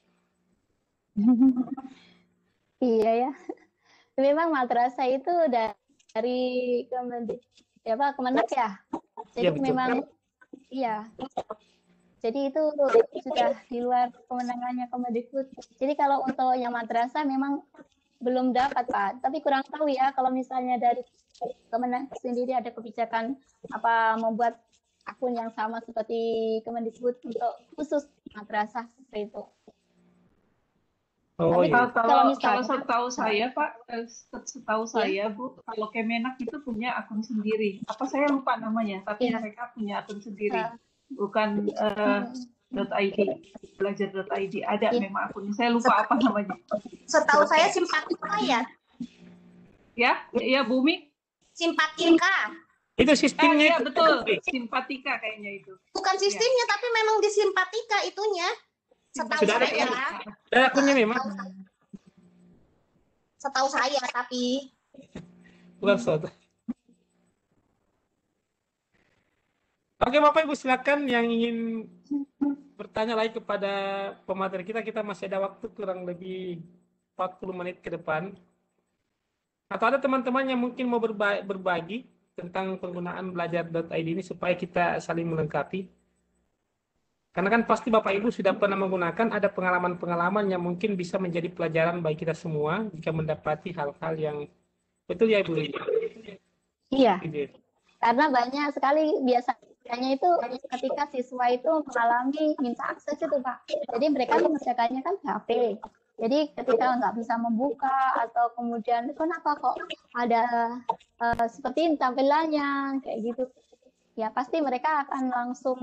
Iya ya. Memang madrasah itu dari Kemendik, ya Pak, Kemenak ya. Jadi Ya, betul. memang iya. Jadi itu sudah di luar kewenangannya Kemendikbud. Jadi kalau untuk yang madrasah memang belum dapat Pak. Tapi kurang tahu ya kalau misalnya dari Kemenak sendiri ada kebijakan apa membuat akun yang sama seperti Kemendikbud untuk khusus madrasah seperti itu. Oh, Tapi iya. Kalau, kalau kalau, misalnya- kalau setahu saya Pak, eh, setahu saya Bu, kalau Kemenak itu punya akun sendiri. Apa saya lupa namanya, tapi Iya. mereka punya akun sendiri, Iya. bukan eh, .id, belajar dot i d. Ada Iya. memang akunnya. Saya lupa apa namanya. Setahu saya simpatika ya. Ya, ya Bumi. Simpatika. Itu Eh, sistemnya. iya betul, simpatika kayaknya itu. Bukan sistemnya, tapi memang di simpatika itunya. Setahu Sudah ada saya. Ada akunnya memang. Setahu saya, tapi Bukan suatu. Oke Bapak Ibu silakan yang ingin bertanya lagi kepada pemateri kita. Kita masih ada waktu kurang lebih empat puluh menit ke depan. Atau ada teman-teman yang mungkin mau berba- berbagi tentang penggunaan belajar dot i d ini supaya kita saling melengkapi. Karena kan pasti Bapak Ibu sudah pernah menggunakan, ada pengalaman-pengalaman yang mungkin bisa menjadi pelajaran bagi kita semua jika mendapati hal-hal yang betul ya Ibu. Iya. Gitu. Karena banyak sekali biasanya itu ketika siswa itu mengalami minta akses itu Pak. Jadi mereka mengerjakannya kan H P. Jadi ketika nggak bisa membuka atau kemudian kenapa kok ada uh, seperti ini tampilannya kayak gitu. Ya pasti mereka akan langsung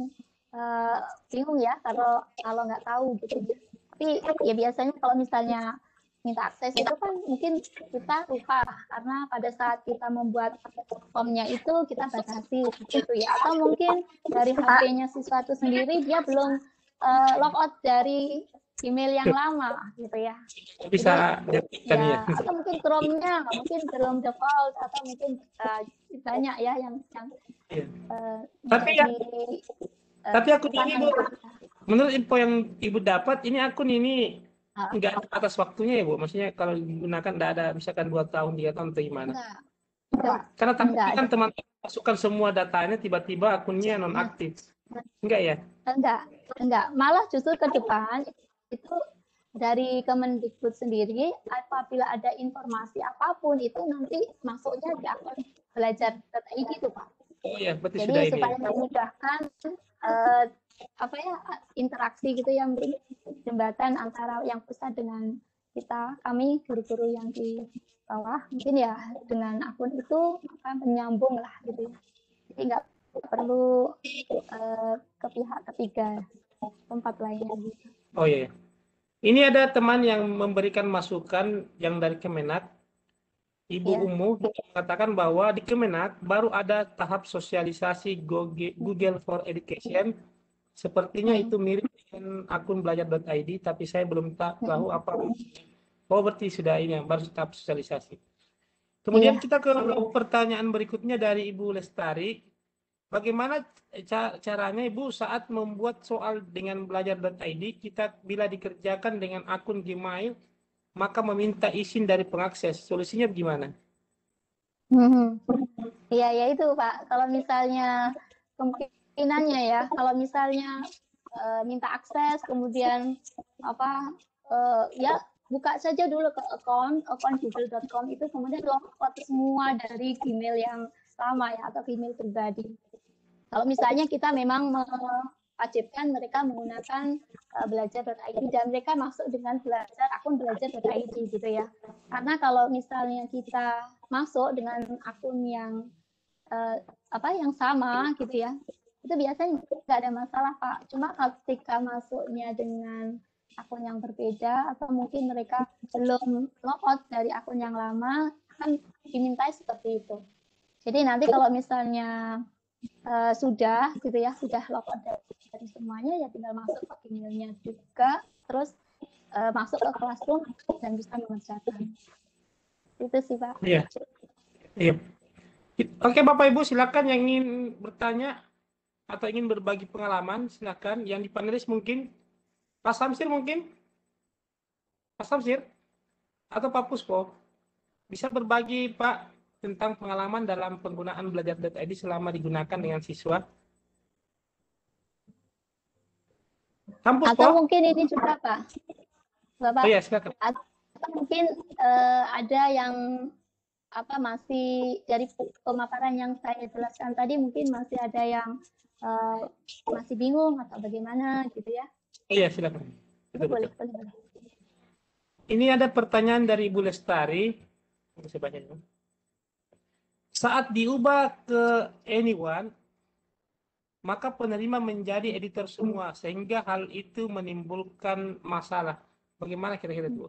uh, bingung ya kalau kalau nggak tahu gitu. Tapi ya biasanya kalau misalnya minta akses itu kan mungkin kita lupa karena pada saat kita membuat formnya itu kita batasi gitu ya, atau mungkin dari H P-nya siswa itu sendiri dia belum uh, logout dari email yang lama gitu ya. Bisa Jadi, ya, ya atau mungkin Chrome-nya mungkin belum default atau mungkin uh, banyak ya yang yang ya. uh, Tapi ya, menjadi, uh, tapi akun ini Bu, menurut info yang Ibu dapat, ini akun ini uh, enggak atas waktunya ya Bu. Maksudnya kalau digunakan enggak ada misalkan dua tahun, tiga tahun atau gimana? enggak, enggak, Karena takutnya enggak. kan teman-teman masukkan semua datanya tiba-tiba akunnya nonaktif. Enggak ya? Enggak, enggak. Malah justru ke depan itu dari Kemendikbud sendiri apabila ada informasi apapun itu nanti masuknya di akun belajar dot i d itu Pak. Oh ya, berarti Jadi sudah ini. supaya memudahkan eh, apa ya interaksi gitu yang jembatan antara yang pusat dengan kita, kami guru-guru yang di bawah mungkin ya dengan akun itu maka menyambung lah gitu ya. Jadi enggak perlu uh, ke pihak ketiga tempat lainnya gitu. Oh iya. Ini ada teman yang memberikan masukan yang dari Kemenak, Ibu Iya. Umu mengatakan bahwa di Kemenak baru ada tahap sosialisasi Google for Education. Sepertinya Hmm. itu mirip dengan akun belajar dot i d, tapi saya belum tahu apa. Oh berarti sudah ini baru tahap sosialisasi. Kemudian Iya. kita ke pertanyaan berikutnya dari Ibu Lestari. Bagaimana caranya Ibu saat membuat soal dengan belajar dot i d, kita bila dikerjakan dengan akun Gmail, maka meminta izin dari pengakses. Solusinya bagaimana? Hmm. Iya, ya itu Pak. Kalau misalnya kemungkinannya ya, kalau misalnya uh, minta akses, kemudian apa, uh, ya buka saja dulu ke account, account google dot com itu, kemudian logout semua dari Gmail yang sama ya, atau email pribadi. Kalau misalnya kita memang mewajibkan mereka menggunakan uh, belajar dot i d dan mereka masuk dengan belajar akun belajar dot i d gitu ya. Karena kalau misalnya kita masuk dengan akun yang uh, apa yang sama gitu ya, itu biasanya nggak ada masalah Pak. Cuma ketika masuknya dengan akun yang berbeda atau mungkin mereka belum logout dari akun yang lama, kan dimintai seperti itu. Jadi nanti kalau misalnya uh, sudah gitu ya, sudah logout dari, dari semuanya, ya tinggal masuk ke emailnya juga, terus uh, masuk ke Classroom dan bisa mengerjakan. Itu sih Pak. Iya. Iya. Oke Bapak Ibu, silakan yang ingin bertanya atau ingin berbagi pengalaman, silakan. Yang di panelis mungkin Pak Samsir mungkin? Pak Samsir? Atau Pak Puspo? Bisa berbagi Pak tentang pengalaman dalam penggunaan belajar dot i d selama digunakan dengan siswa? Kampus, Atau Pak? mungkin ini juga Pak. Bapak, oh, ya, silakan. Atau mungkin uh, ada yang apa masih dari pemaparan yang saya jelaskan tadi, mungkin masih ada yang uh, masih bingung atau bagaimana gitu ya. Iya, silakan. Itu boleh, boleh, boleh. Ini ada pertanyaan dari Ibu Lestari. Saat diubah ke Anyone, maka penerima menjadi editor semua, sehingga hal itu menimbulkan masalah. Bagaimana kira-kira itu?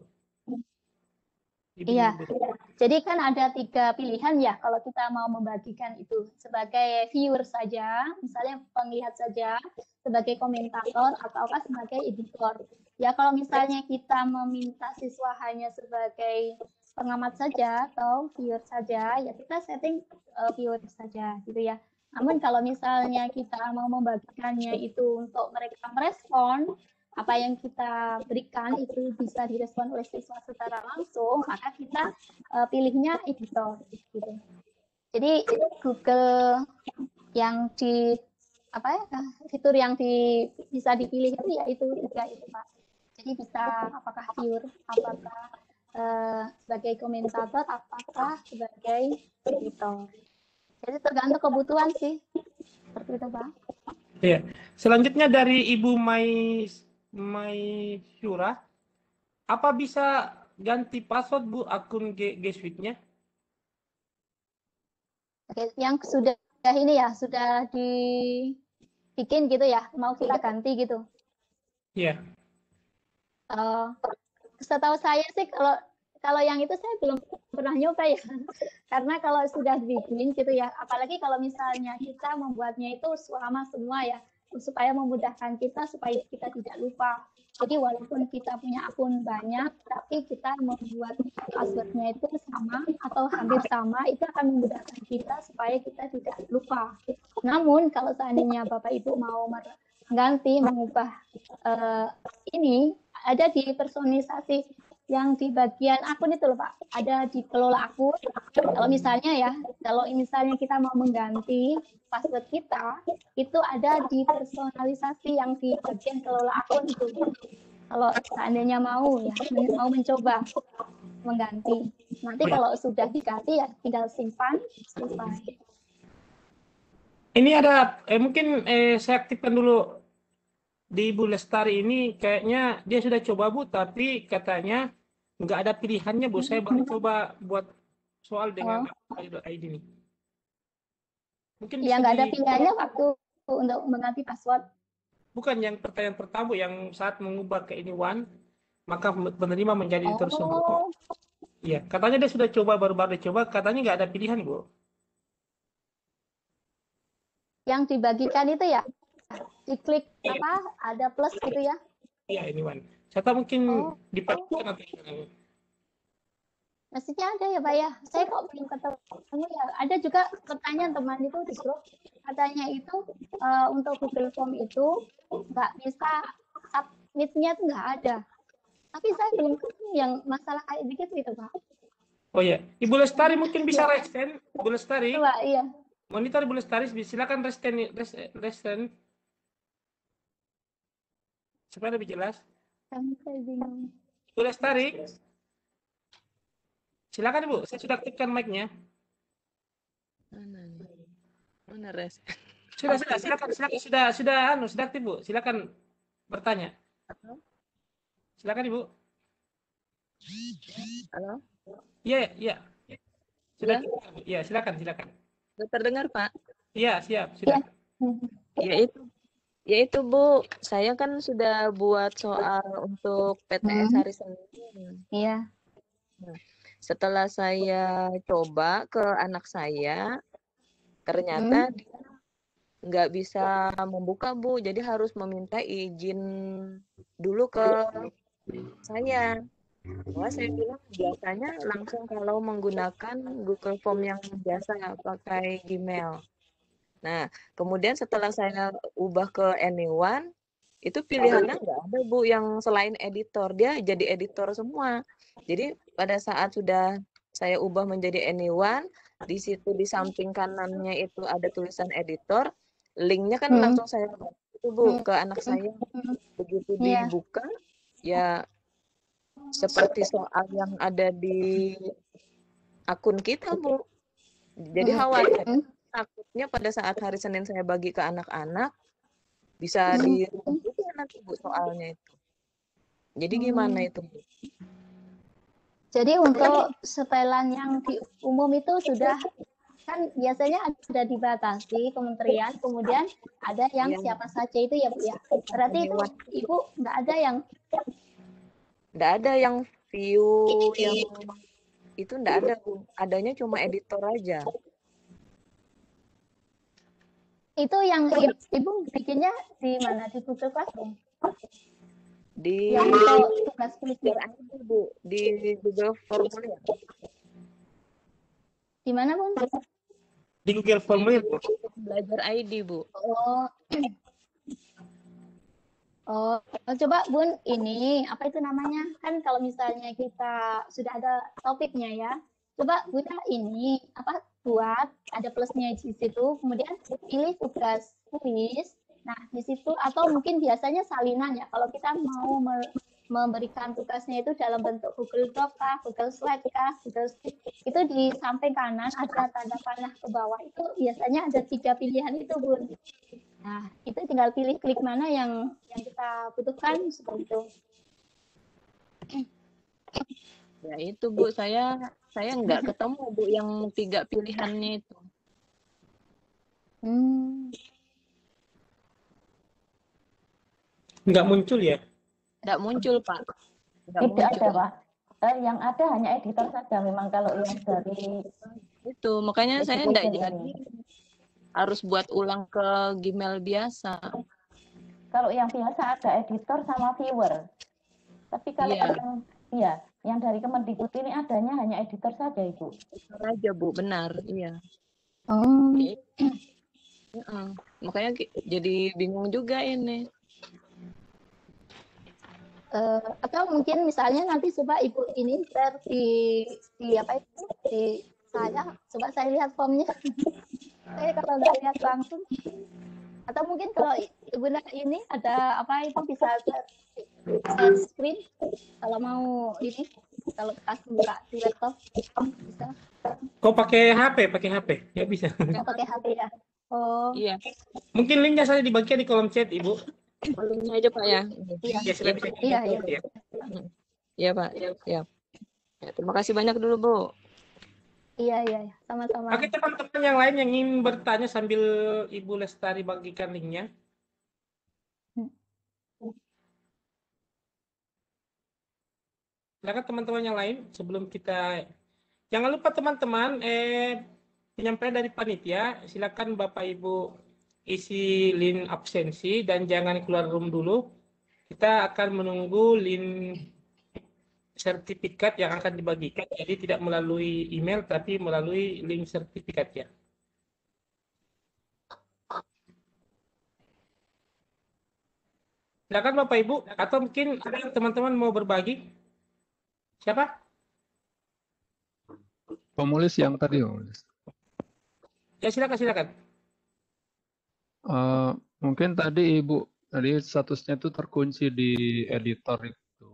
Iya, jadi kan ada tiga pilihan ya kalau kita mau membagikan itu sebagai viewer saja, misalnya penglihat saja, sebagai komentator, ataukah sebagai editor. Ya kalau misalnya kita meminta siswa hanya sebagai pengamat saja atau viewer saja, ya kita setting uh, viewer saja gitu ya. Namun kalau misalnya kita mau membagikannya itu untuk mereka merespon, apa yang kita berikan itu bisa direspon oleh siswa secara langsung, maka kita uh, pilihnya editor gitu. Jadi Google yang di apa ya fitur yang di, bisa dipilih itu ya itu tiga itu Pak. Jadi bisa apakah viewer, apakah uh, sebagai komentator, apakah sebagai editor. Jadi tergantung kebutuhan sih. Seperti itu Pak. Iya. Selanjutnya dari Ibu Mai Mai Syura, apa bisa ganti password Bu akun G Suite-nya? Oke, yang sudah ini ya, sudah dibikin gitu ya, mau kita ganti gitu. Iya. Uh, setahu saya sih kalau kalau yang itu saya belum pernah nyoba ya, karena kalau sudah dibikin gitu ya, apalagi kalau misalnya kita membuatnya itu sama semua ya, supaya memudahkan kita supaya kita tidak lupa. Jadi walaupun kita punya akun banyak, tapi kita membuat passwordnya itu sama atau hampir sama, itu akan memudahkan kita supaya kita tidak lupa. Namun kalau seandainya Bapak Ibu mau mengganti, mengubah uh, ini, ada di personalisasi yang di bagian akun itu loh Pak, ada di kelola akun. Kalau misalnya ya, kalau misalnya kita mau mengganti password kita, itu ada di personalisasi yang di bagian kelola akun itu. Kalau seandainya mau ya, mau mencoba mengganti. Nanti kalau sudah diganti ya tinggal simpan, selesai. Ini ada, eh, mungkin eh, saya aktifkan dulu di Ibu Lestari ini, kayaknya dia sudah coba Bu, tapi katanya nggak ada pilihannya Bu. Saya baru coba buat soal dengan oh. I D nih. Mungkin ya nggak di... ada pilihannya waktu untuk mengganti password. Bukan yang pertanyaan pertama, yang saat mengubah ke Anyone, maka penerima menjadi editor oh. semua. Iya, katanya dia sudah coba, baru-baru coba, katanya nggak ada pilihan Bu. Yang dibagikan itu ya, diklik apa, ada plus gitu ya? Iya, Anyone. Saya tahu mungkin oh. dipakai atau gimana. Mestinya ada ya Pak ya, saya kok belum ketemu ya. Ada juga pertanyaan teman itu di grup, katanya itu uh, untuk Google Form itu nggak bisa submit-nya tuh nggak ada. Tapi saya belum ketemu yang masalah kayak begitu itu Pak. Oh ya, Ibu Lestari mungkin bisa ya. Resten, Ibu Lestari. Coba, iya. Monitor Ibu Lestari, silakan resten, resten. Supaya lebih jelas. Saya bingung. Ibu Lestari. Silakan Ibu, saya sudah aktifkan mic-nya. Mana res? Sudah, sudah, silakan, silakan, sudah, sudah, anu, sudah aktif, Bu. Silakan bertanya. Silakan, Ibu. Halo? Iya, iya. Sudah, Iya. iya, silakan, silakan. Sudah terdengar, Pak? Iya, siap, sudah. Ya itu, ya itu Bu, saya kan sudah buat soal untuk P T S Hmm. hari Senin. Iya. Nah, setelah saya coba ke anak saya, ternyata dia nggak bisa membuka Bu, jadi harus meminta izin dulu ke saya. Wah, saya bilang biasanya langsung kalau menggunakan Google Form yang biasa pakai Gmail. Nah, kemudian setelah saya ubah ke Anyone, itu pilihannya nggak ada Bu yang selain editor, dia jadi editor semua. Jadi pada saat sudah saya ubah menjadi Anyone, di situ di samping kanannya itu ada tulisan editor, linknya kan Hmm. langsung saya itu Bu ke anak saya. Begitu Iya. dibuka, ya seperti soal yang ada di akun kita Bu. Jadi Hmm. khawatir, takutnya pada saat hari Senin saya bagi ke anak-anak, bisa Hmm. dirubah juga nanti Bu soalnya itu. Jadi gimana Hmm. itu Bu? Jadi untuk setelan yang di umum itu sudah kan biasanya ada dibatasi kementerian, kemudian ada yang Iya. siapa saja itu ya Bu ya. Berarti itu Anyone. Ibu nggak ada yang Nggak ada yang view yang itu nggak ada Bu. Adanya cuma editor aja. itu yang I- Ibu bikinnya di mana? Di Google Classroom? Di Yang untuk tugas kuliah. Belajar I D Bu, di Google Formulir. Di mana Bun? Di Google Formulir, Bu. Belajar I D Bu. Oh. Oh, coba Bun, ini apa itu namanya? Kan kalau misalnya kita sudah ada topiknya ya, coba Bun ini apa buat ada plusnya di situ, kemudian pilih tugas kuis. Nah, di situ atau mungkin biasanya salinan ya. Kalau kita mau me- memberikan tugasnya itu dalam bentuk Google Doc kah, Google Slide kah, Google Sheet, itu di samping kanan ada tanda panah ke bawah itu biasanya ada tiga pilihan itu Bun. Nah, itu tinggal pilih klik mana yang yang kita butuhkan seperti itu. Ya itu Bu, saya saya nggak ketemu Bu yang tiga pilihannya itu. Hmm. Nggak muncul ya? Nggak muncul Pak. Nggak Tidak muncul. ada, Pak. Eh, yang ada hanya editor saja. Memang kalau yang dari Itu makanya saya nggak education jadi ini. harus buat ulang ke Gmail biasa. Kalau yang biasa ada editor sama viewer. Tapi kalau Iya. yang iya, yang dari Kemendikbud ini adanya hanya editor saja, Ibu. Editor aja Bu, benar. Iya. Oh. Heeh. Makanya ki- jadi bingung juga ini. Eh, atau mungkin misalnya nanti coba Ibu ini share di di apa itu di saya, coba saya lihat formnya. Saya kalau nggak lihat langsung. Atau mungkin kalau Ibu ini ada apa itu bisa share, share screen kalau mau ini kalau pas buka di laptop bisa. Kok pakai H P? Pakai H P? Ya bisa. Oh, pakai H P ya. Oh. Iya. Mungkin linknya saya dibagikan di kolom chat, Ibu. Linknya aja Pak ya. Iya. Ya, silakan. Iya, iya. Ya. Iya Pak. Iya. Ya, terima kasih banyak dulu Bu. Iya, iya, iya. Sama-sama. Oke, teman-teman yang lain yang ingin bertanya sambil Ibu Lestari bagikan linknya. Silakan teman-teman yang lain sebelum kita. Jangan lupa teman-teman, eh, penyampaian dari panitia, silakan Bapak Ibu isi link absensi dan jangan keluar room dulu. Kita akan menunggu link sertifikat yang akan dibagikan, jadi tidak melalui email tapi melalui link sertifikatnya. Silakan Bapak Ibu, atau mungkin ada yang teman-teman mau berbagi? Siapa? Pemulis yang tadi, pemulis. Ya silakan, silakan. Uh, mungkin tadi Ibu, tadi statusnya itu terkunci di editor itu.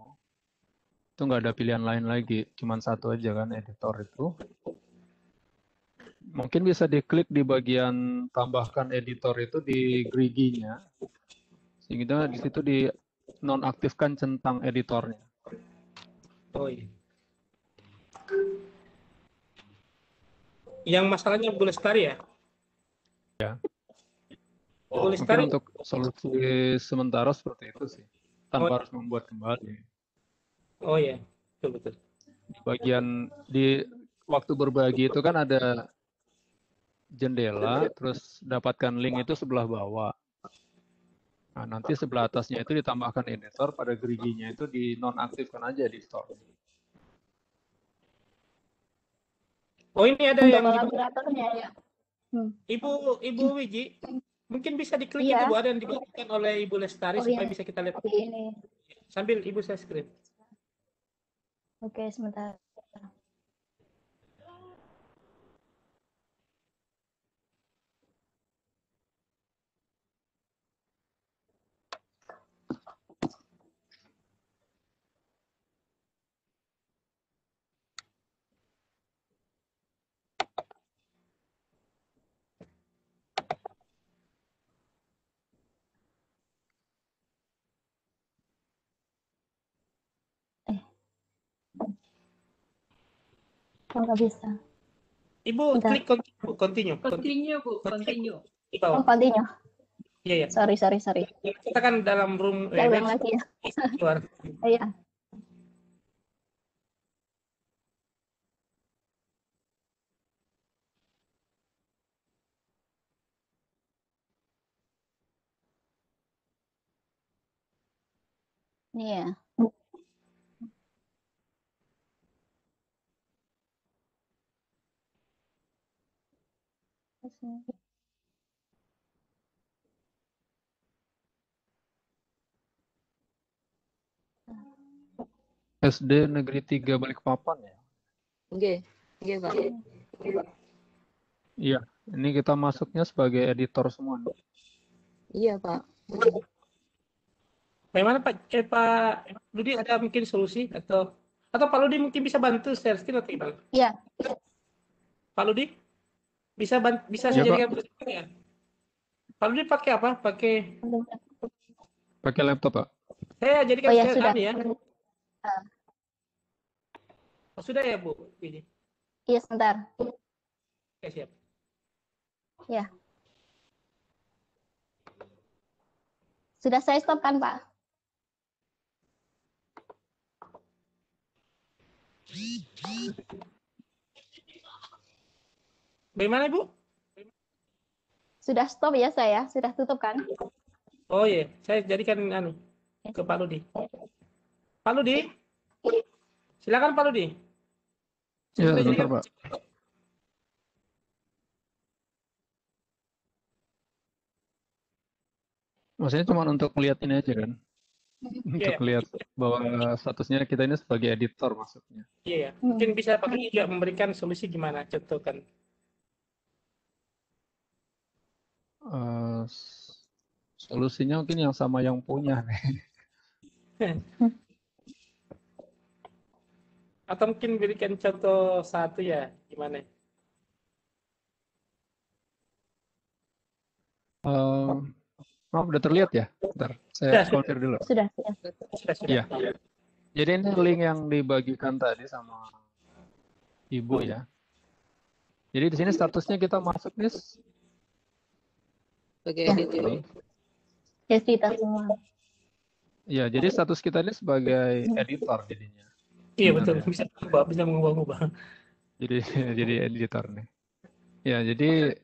Itu nggak ada pilihan lain lagi, cuma satu aja kan editor itu. Mungkin bisa diklik di bagian tambahkan editor itu di Grigi-nya. Sehingga di situ di nonaktifkan centang editornya. Oh iya. Yang masalahnya Bu Lestari ya? Ya. Bu Mungkin Lestari. untuk solusi sementara seperti itu sih. Tanpa Oh. harus membuat kembali. Oh iya, betul betul. Di bagian di waktu berbagi itu kan ada jendela, terus dapatkan link itu sebelah bawah. Nah, nanti sebelah atasnya itu ditambahkan editor, pada geriginya itu dinonaktifkan aja di store. Oh ini ada Untuk yang di- kolaboratornya ya. Hmm. Ibu Ibu Wiji, mungkin bisa diklik Iya. itu Bu, ada yang dibagikan oleh Ibu Lestari Oh, supaya ini. bisa kita lihat. Ini. Sambil Ibu saya screen. Oke, sebentar. Oh, nggak bisa. Ibu Bentar. klik continue, continue. Continue, Bu, continue. Di Oh, bawah. continue. Iya ya. Sorry, sorry, sorry. Kita kan dalam room Saya ulang Webex. lagi ya. Keluar. Iya. Ini ya. S D Negeri tiga Balikpapan ya? Oke, oke Pak. Iya, ini kita masuknya sebagai editor semua. nih. Iya Pak. Bagaimana Pak eh, Pak Ludi, ada mungkin solusi atau atau Pak Ludi mungkin bisa bantu share screen atau gimana? Iya. Pak Ludi bisa ban- bisa Iya, menjadikan Pak. presenter ya? Pak Ludi pakai apa? Pakai Pakai laptop, Pak. saya jadikan Oh ya, share sudah. anu ya. Ah, Oh, sudah ya Bu? Ini. Iya, sebentar. Oke, siap. Ya. Sudah saya stop kan, Pak? Bagaimana Bu? Sudah stop ya saya? Sudah tutup kan? Oh iya, saya jadikan anu ke Pak Ludi. Pak Ludi, silakan Pak Ludi. Saya Ya, sudah sebentar, jadikan- Pak. Maksudnya cuma untuk melihat ini aja kan? Untuk Iya. lihat bahwa statusnya kita ini sebagai editor maksudnya. Iya, ya. Mungkin bisa Pak Ludi juga memberikan solusi gimana? Contohkan. Eh, s- solusinya mungkin yang sama yang punya nih. Atau mungkin berikan contoh satu ya, gimana? Eh, maaf, udah terlihat ya? Bentar, saya Sudah, sudah. konfir dulu. Sudah, sudah. Sudah, sudah. Iya. Jadi ini link yang dibagikan tadi sama Ibu ya. Jadi di sini statusnya kita masuk nih Sebagai Ya. editor. ini. Ya, kita semua. Ya, jadi status kita ini sebagai editor jadinya. Iya betul, Sebenarnya. bisa mengubah, bisa mengubah-ubah. Jadi jadi editor nih. Ya, jadi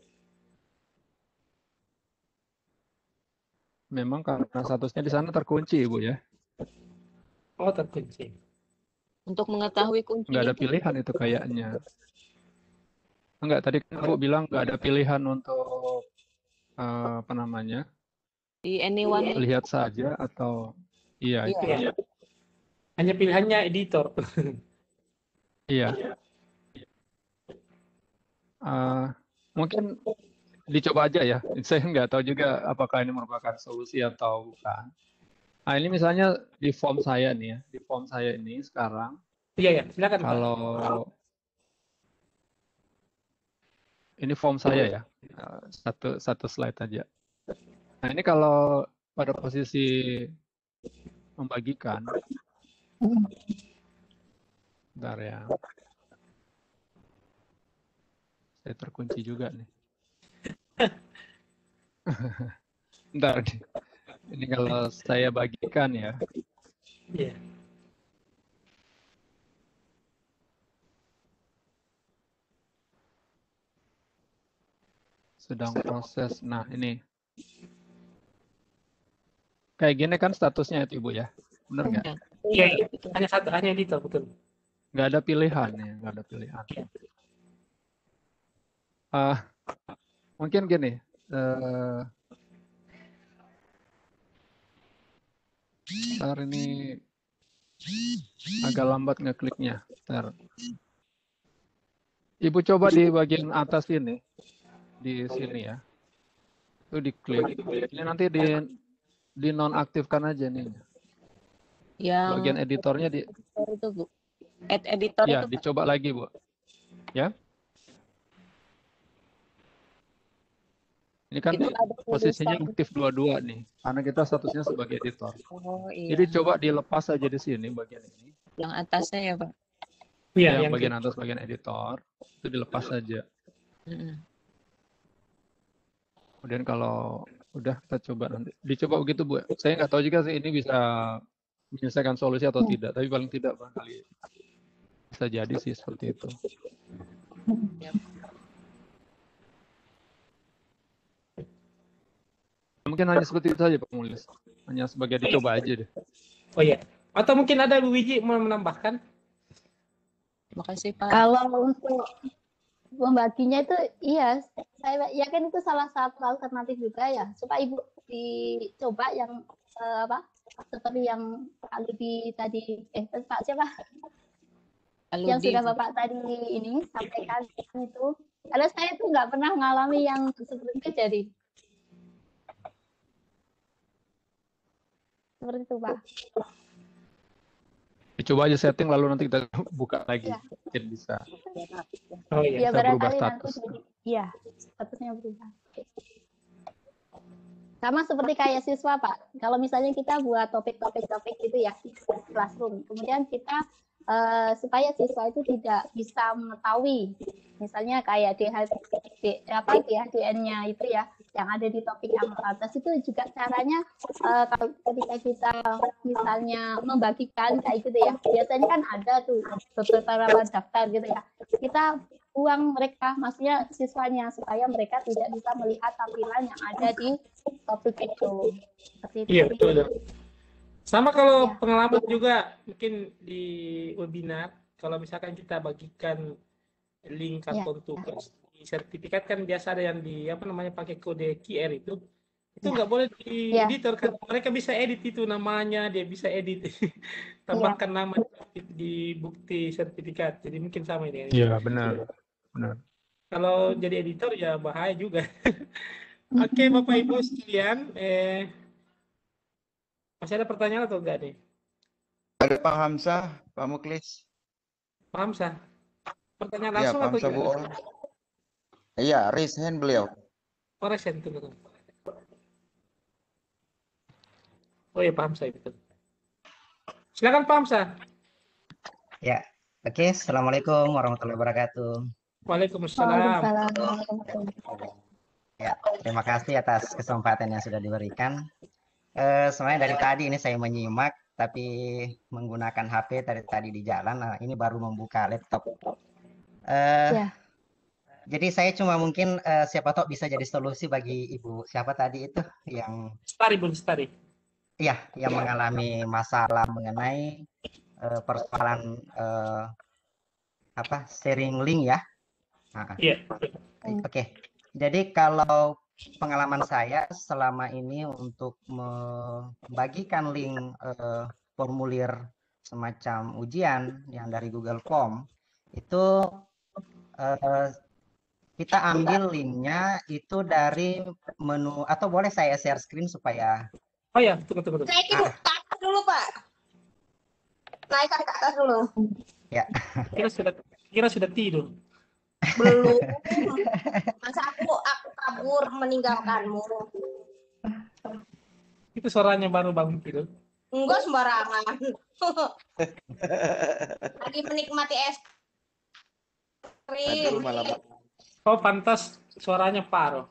memang karena statusnya di sana terkunci, Ibu ya. Oh terkunci. Untuk mengetahui kunci Nggak ada itu pilihan itu kayaknya. Enggak, tadi kan Ibu bilang nggak ada pilihan untuk eh, apa namanya? di anyone. Lihat saja atau iya itu. Iya. Hanya pilihannya editor. Iya. Eh, mungkin dicoba aja ya. Saya nggak tahu juga apakah ini merupakan solusi atau bukan. Nah, ini misalnya di form saya nih ya. Di form saya ini sekarang Iya ya, silakan Pak. kalau ini form saya ya, eh, satu satu slide aja. Nah ini kalau pada posisi membagikan, bentar ya, saya terkunci juga nih. Bentar nih. Ini kalau saya bagikan ya. Iya. Sedang proses. Nah ini. Kayak gini kan statusnya itu Ibu ya. Benar nggak? Iya, iya. Hanya satu, hanya editor, betul. Nggak ada pilihan ya, nggak ada pilihan. Uh, mungkin gini. Uh, Ntar ini agak lambat ngekliknya. Ntar. Ibu coba di bagian atas ini, di sini ya. Itu diklik. Ini nanti di di nonaktifkan aja nih. Yang Bagian editornya di. editor itu Bu. Add editor Ya, itu. dicoba lagi Bu. Ya. Ini kan Itu ada posisinya tulisan. aktif dua-dua nih, karena kita statusnya sebagai editor. Oh iya. Jadi coba dilepas aja di sini bagian ini. Yang atasnya ya Pak. Iya, yang yang bagian atas bagian editor itu dilepas saja. Mm-mm. Kemudian kalau udah kita coba nanti dicoba begitu Bu. Saya nggak tahu juga sih ini bisa menyelesaikan solusi atau tidak, tapi paling tidak barangkali bisa jadi sih seperti itu. Mungkin hanya seperti itu saja Pak Mulis. Hanya sebagai dicoba aja deh. Oh iya. Atau mungkin ada Bu Wiji mau menambahkan? Makasih Pak. Kalau untuk membaginya itu iya, saya yakin itu salah satu alternatif juga ya, supaya Ibu dicoba yang eh, apa seperti yang Pak Ludi tadi, eh Pak siapa? Aludi. Yang sudah Bapak tadi ini sampaikan itu. Kalau saya tuh nggak pernah mengalami yang seperti itu jadi. Seperti itu Pak. Dicoba aja setting lalu nanti kita buka lagi. Ya. Mungkin bisa. Oh iya. Ya Bisa berubah barangkali nanti status. jadi- iya statusnya berubah. Sama seperti kayak siswa Pak, kalau misalnya kita buat topik-topik-topik gitu ya di classroom, kemudian kita eh, supaya siswa itu tidak bisa mengetahui, misalnya kayak D H D apa D H D N-nya itu ya, yang ada di topik yang atas itu juga caranya eh, kalau ketika kita misalnya membagikan kayak gitu ya, biasanya kan ada tuh beberapa daftar gitu ya, kita uang mereka, maksudnya siswanya, supaya mereka tidak bisa melihat tampilan yang ada di topik itu. Seperti itu. Iya, betul. betul. Sama kalau Ya. pengalaman juga mungkin di webinar, kalau misalkan kita bagikan link Ya. karton tugas di sertifikat kan biasa ada yang di apa namanya pakai kode Q R itu, itu Ya. nggak boleh di Ya. editor kan, mereka bisa edit itu namanya, dia bisa edit tambahkan nama di, di bukti sertifikat, jadi mungkin sama ini. Iya benar. Benar. Kalau jadi editor ya bahaya juga. Oke Bapak Ibu sekalian, eh, masih ada pertanyaan atau enggak nih? Ada Pak Hamzah, Pak Muklis. Paham sah? Pertanyaan Iya, langsung Pak atau Hamzah Bu gimana? Ol. Iya, raise hand beliau. Oh, resen, tunggu, tunggu. Oh ya, paham saya betul. Silakan Pak Hamzah. Ya, oke. Assalamualaikum warahmatullahi wabarakatuh. Waalaikumsalam. Waalaikumsalam. Ya, terima kasih atas kesempatan yang sudah diberikan. Eh, sebenarnya dari tadi ini saya menyimak, tapi menggunakan H P dari tadi di jalan. Nah, ini baru membuka laptop. Eh, Ya. Jadi saya cuma mungkin eh, siapa tahu bisa jadi solusi bagi Ibu siapa tadi itu yang Stari, Bun, Stari. ya yang mengalami masalah mengenai eh, persoalan eh, apa sharing link ya. Nah, Iya. Oke, jadi kalau pengalaman saya selama ini untuk membagikan link eh, formulir semacam ujian yang dari Google Form itu eh, kita ambil linknya itu dari menu, atau boleh saya share screen supaya Oh ya, tunggu, tunggu, tunggu. Naikin ke atas dulu, Pak. Naikkan ke atas dulu. ya. Kira sudah, kira sudah tidur. Belum. Masa aku aku kabur meninggalkanmu? Itu suaranya baru bangun tidur. Enggak sembarangan. Lagi menikmati es krim. Aduh, malam. Oh, pantas suaranya Paro.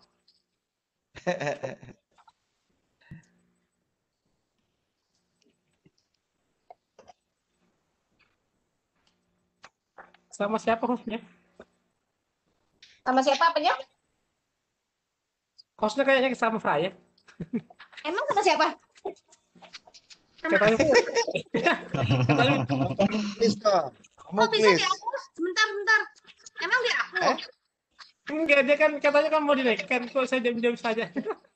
Sama siapa hostnya? Sama siapa apanya? Hostnya kayaknya sama Fraya. Emang sama siapa? Katanya. Katanya. Kok bisa dihapus? Sebentar, sebentar. Emang dihapus? Enggak, dia kan katanya kan mau dinaikkan. Kok saya diam-diam saja.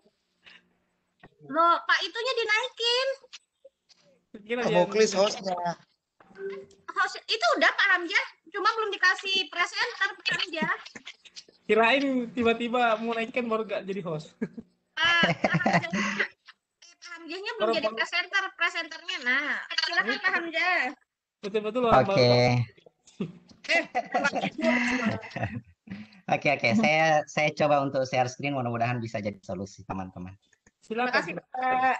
Loh, Pak itunya dinaikin. Kamu klis hostnya. Host itu udah Pak Hamzah, cuma belum dikasih presenter Pak Hamzah. Kirain tiba-tiba mau naikkan baru gak jadi host. Ah, Pak Hamzahnya, eh, Pak Hamzahnya belum Orang jadi baru- presenter, presenternya. Nah, silakan Pak Hamzah. Betul-betul orang Oke. baru. Eh, Oke, oke. Saya saya coba untuk share screen, mudah-mudahan bisa jadi solusi teman-teman. terima Silakan. kasih Pak.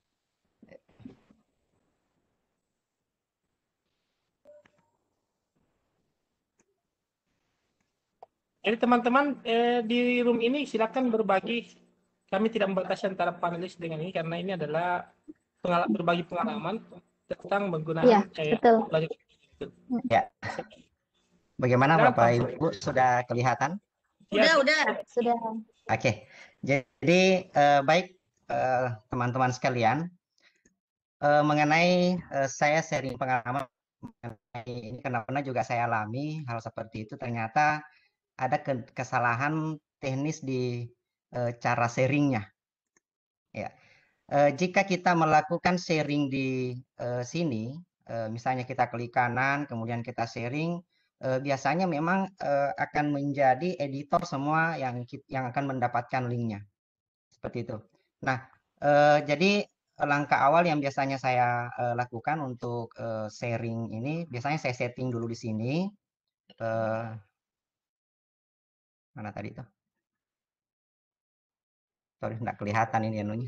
Jadi teman-teman eh, di room ini silakan berbagi. Kami tidak membatasi antara panelis dengan ini karena ini adalah pengal- berbagi pengalaman tentang menggunakan Iya, eh, betul. belajar. Ya. Bagaimana Silakan. Bapak Ibu, sudah kelihatan? Udah, udah. Sudah. Oke. Jadi eh, baik eh, teman-teman sekalian, eh, mengenai eh, saya sharing pengalaman mengenai ini karena pernah juga saya alami hal seperti itu, ternyata ada ke- kesalahan teknis di eh, cara sharingnya. Ya, Eh, jika kita melakukan sharing di eh, sini, eh, misalnya kita klik kanan, kemudian kita sharing, eh, biasanya memang eh, akan menjadi editor semua yang ki- yang akan mendapatkan linknya, seperti itu. Nah, eh, jadi langkah awal yang biasanya saya eh, lakukan untuk eh, sharing ini, biasanya saya setting dulu di sini. Eh, mana tadi itu? Sorry, nggak kelihatan ini anunya.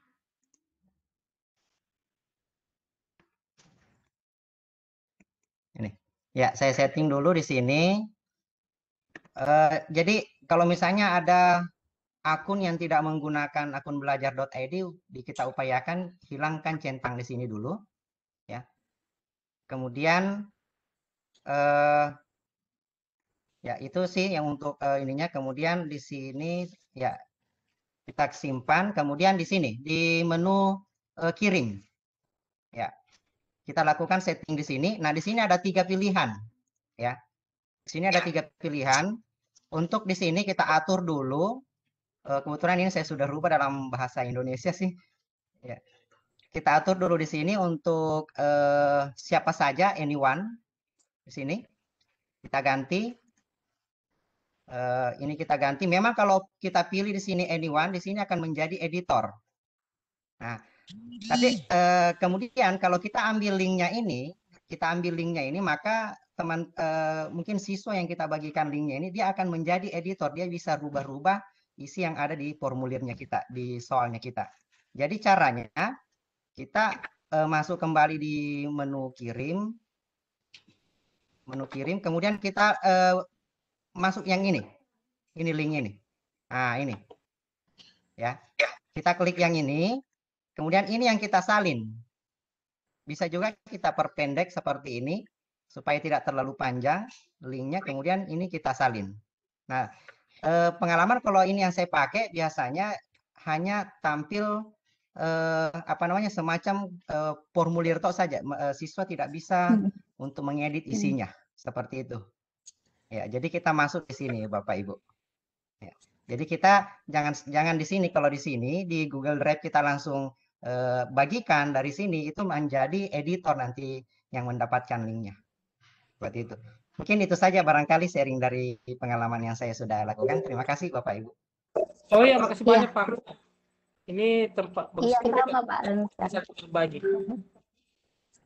Ini. Ya, saya setting dulu di sini. Eh, jadi kalau misalnya ada akun yang tidak menggunakan akun belajar.edu, di kita upayakan hilangkan centang di sini dulu, ya. Kemudian eh, ya itu sih yang untuk eh, ininya. Kemudian di sini ya kita simpan. Kemudian di sini di menu eh, kirim, ya kita lakukan setting di sini. Nah di sini ada tiga pilihan, ya. Di sini ada tiga pilihan. Untuk di sini kita atur dulu. Eh, kebetulan ini saya sudah rubah dalam bahasa Indonesia sih. Ya. Kita atur dulu di sini untuk eh, siapa saja, anyone. Di sini kita ganti. Eh, ini kita ganti. Memang kalau kita pilih di sini anyone, di sini akan menjadi editor. Nah, tapi eh, kemudian kalau kita ambil linknya ini, kita ambil linknya ini, maka teman eh, mungkin siswa yang kita bagikan linknya ini, dia akan menjadi editor. Dia bisa rubah-rubah isi yang ada di formulirnya kita, di soalnya kita. Jadi caranya kita eh, masuk kembali di menu kirim, menu kirim, kemudian kita eh, masuk yang ini, ini linknya ini. Nah ini, ya. Kita klik yang ini, kemudian ini yang kita salin. Bisa juga kita perpendek seperti ini supaya tidak terlalu panjang linknya. Kemudian ini kita salin. Nah, eh, pengalaman kalau ini yang saya pakai biasanya hanya tampil eh, apa namanya semacam eh, formulir tok saja. Eh, siswa tidak bisa Hmm. untuk mengedit isinya seperti itu. Ya, jadi kita masuk di sini Bapak Ibu. Ya. Jadi kita jangan jangan di sini. Kalau di sini di Google Drive kita langsung eh, bagikan dari sini, itu menjadi editor nanti yang mendapatkan linknya. Seperti itu. Mungkin itu saja barangkali sharing dari pengalaman yang saya sudah lakukan. Terima kasih Bapak Ibu. Oh iya, makasih Iya. banyak Pak. Ini tempat Iya, bagus sama Pak Rensa. bisa berbagi.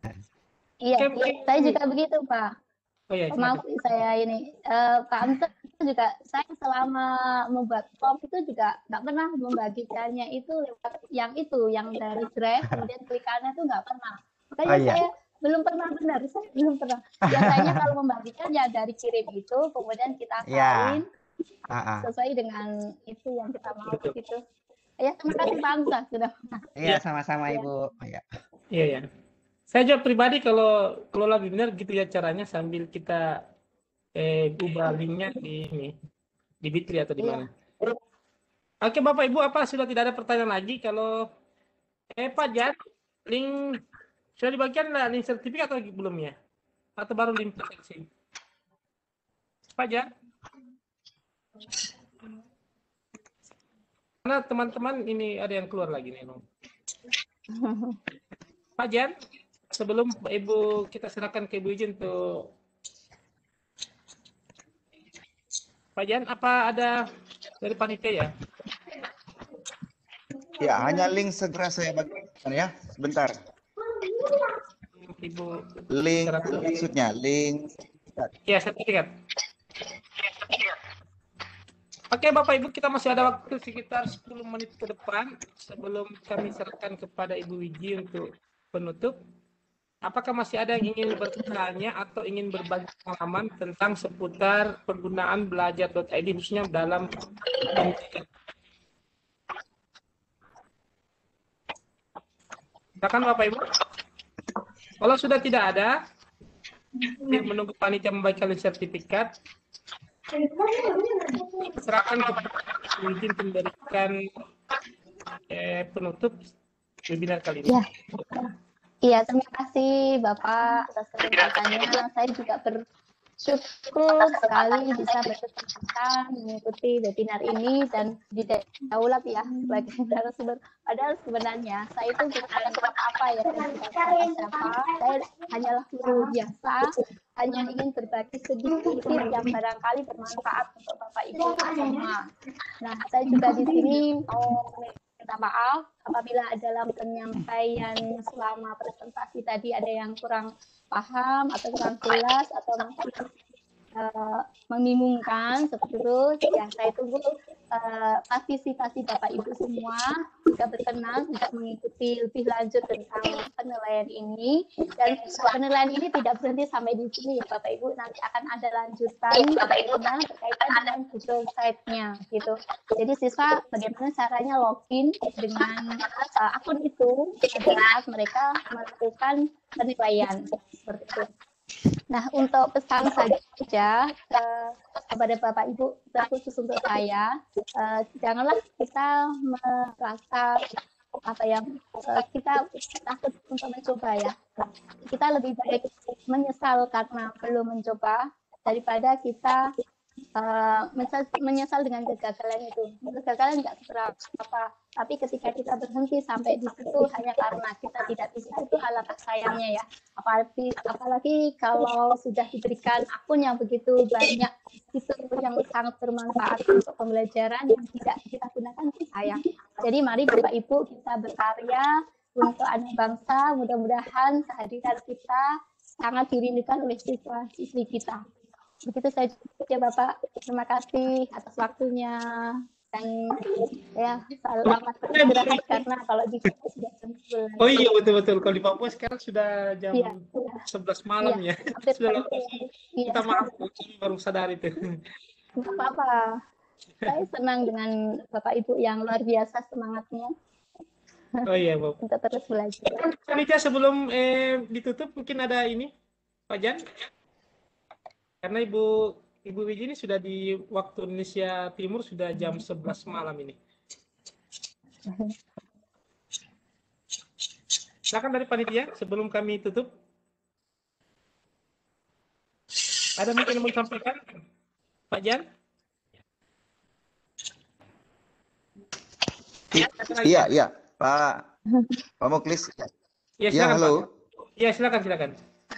Iya, Oke, mungkin- saya juga begitu Pak. Oh iya, Maaf silakan. saya ini, Eh, Pak Amsa juga saya selama membuat form itu juga nggak pernah membagikannya itu lewat yang itu, yang dari Drive, kemudian kelikannya itu nggak pernah. Makanya Oh, iya. saya belum pernah benar, saya belum pernah. Biasanya kalau membagikan ya dari kirim itu, kemudian kita Ya. salin Ah, ah. sesuai dengan itu yang kita mau gitu. Ya, terima kasih Pak Hamzah sudah. Iya, sama-sama Ibu. Ya. Iya ya. Saya juga pribadi kalau kelola webinar gitu ya caranya sambil kita eh, ubah linknya di ini di Bitly atau di Iya. mana. Oke Bapak Ibu, apa sudah tidak ada pertanyaan lagi? Kalau eh Pak Jan, link sudah dibagikan lah link sertifikat atau belum ya? Atau baru link presentasi? Pak Jan? Karena teman-teman ini ada yang keluar lagi nih. Pak Jan, sebelum Ibu kita serahkan ke Ibu Izin untuk Pak Jan, apa ada dari panitia ya? Ya, hanya link segera saya bagikan ya. Sebentar. Ibu Link maksudnya link. Ya, sertifikat. Oke Bapak Ibu, kita masih ada waktu sekitar sepuluh menit ke depan sebelum kami serahkan kepada Ibu Wiji untuk penutup. Apakah masih ada yang ingin bertanya atau ingin berbagi pengalaman tentang seputar penggunaan belajar dot I D khususnya dalam pendidikan? Silakan Bapak Ibu. Kalau sudah tidak ada, menunggu panitia membagikan sertifikat, serahkan kepada izin memberikan eh, penutup webinar kali ini. Ya. Iya, terima kasih Bapak atas kesempatannya. Saya juga bersyukur sekali bisa berkesempatan mengikuti webinar ini dan didaulat ya sebagai narasumber. Padahal sebenarnya saya itu bukan apa ya, siapa-siapa. Saya hanyalah guru biasa, hanya ingin berbagi sedikit yang barangkali bermanfaat untuk Bapak Ibu semua. Nah, saya juga di sini mau minta maaf apabila dalam penyampaian selama presentasi tadi ada yang kurang paham atau kurang jelas atau mungkin uh, membingungkan seperti itu. Ya, saya tunggu uh, partisipasi Bapak Ibu semua jika berkenan untuk mengikuti lebih lanjut tentang penilaian ini, dan penilaian ini tidak berhenti sampai di sini ya Bapak Ibu, nanti akan ada lanjutan bagaimana berkaitan dengan Google Site-nya gitu. Jadi siswa bagaimana caranya login dengan uh, akun itu saat mereka melakukan penilaian seperti itu. Nah, untuk pesan saja uh, kepada Bapak Ibu, khusus untuk saya, uh, janganlah kita merasa apa yang uh, kita takut untuk mencoba ya. Kita lebih baik menyesal karena belum mencoba daripada kita uh, menyesal dengan kegagalan itu. Kegagalan nggak seberapa, tapi ketika kita berhenti sampai di situ hanya karena kita tidak bisa, itu alangkah sayangnya ya. Apalagi, apalagi kalau sudah diberikan akun yang begitu banyak, itu yang sangat bermanfaat untuk pembelajaran yang tidak kita gunakan, itu sayang. Jadi mari Bapak Ibu kita berkarya untuk anak bangsa, mudah-mudahan kehadiran kita sangat dirindukan oleh siswa-siswi kita. Begitu saja Bapak, terima kasih atas waktunya. Dan ya selamat beristirahat karena kalau di Papua sudah jam sebelas. Oh iya betul-betul, kalau di Papua sekarang sudah jam ya, sebelas malam ya. ya. Sudah kita maaf, baru sadar itu. Tidak apa-apa. Saya senang dengan Bapak Ibu yang luar biasa semangatnya. Oh iya Bapak. Untuk terus belajar. Panitia sebelum eh, ditutup mungkin ada ini Pak Jan. Karena Ibu Ibu Wiji ini sudah di waktu Indonesia Timur sudah jam sebelas malam ini. Silakan dari panitia sebelum kami tutup. Ada mungkin yang mau disampaikan? Pak Jan? Iya, iya, Pak Pak Muklis. Ya, Ya, silakan, halo. Pak. Ya, silakan, silakan.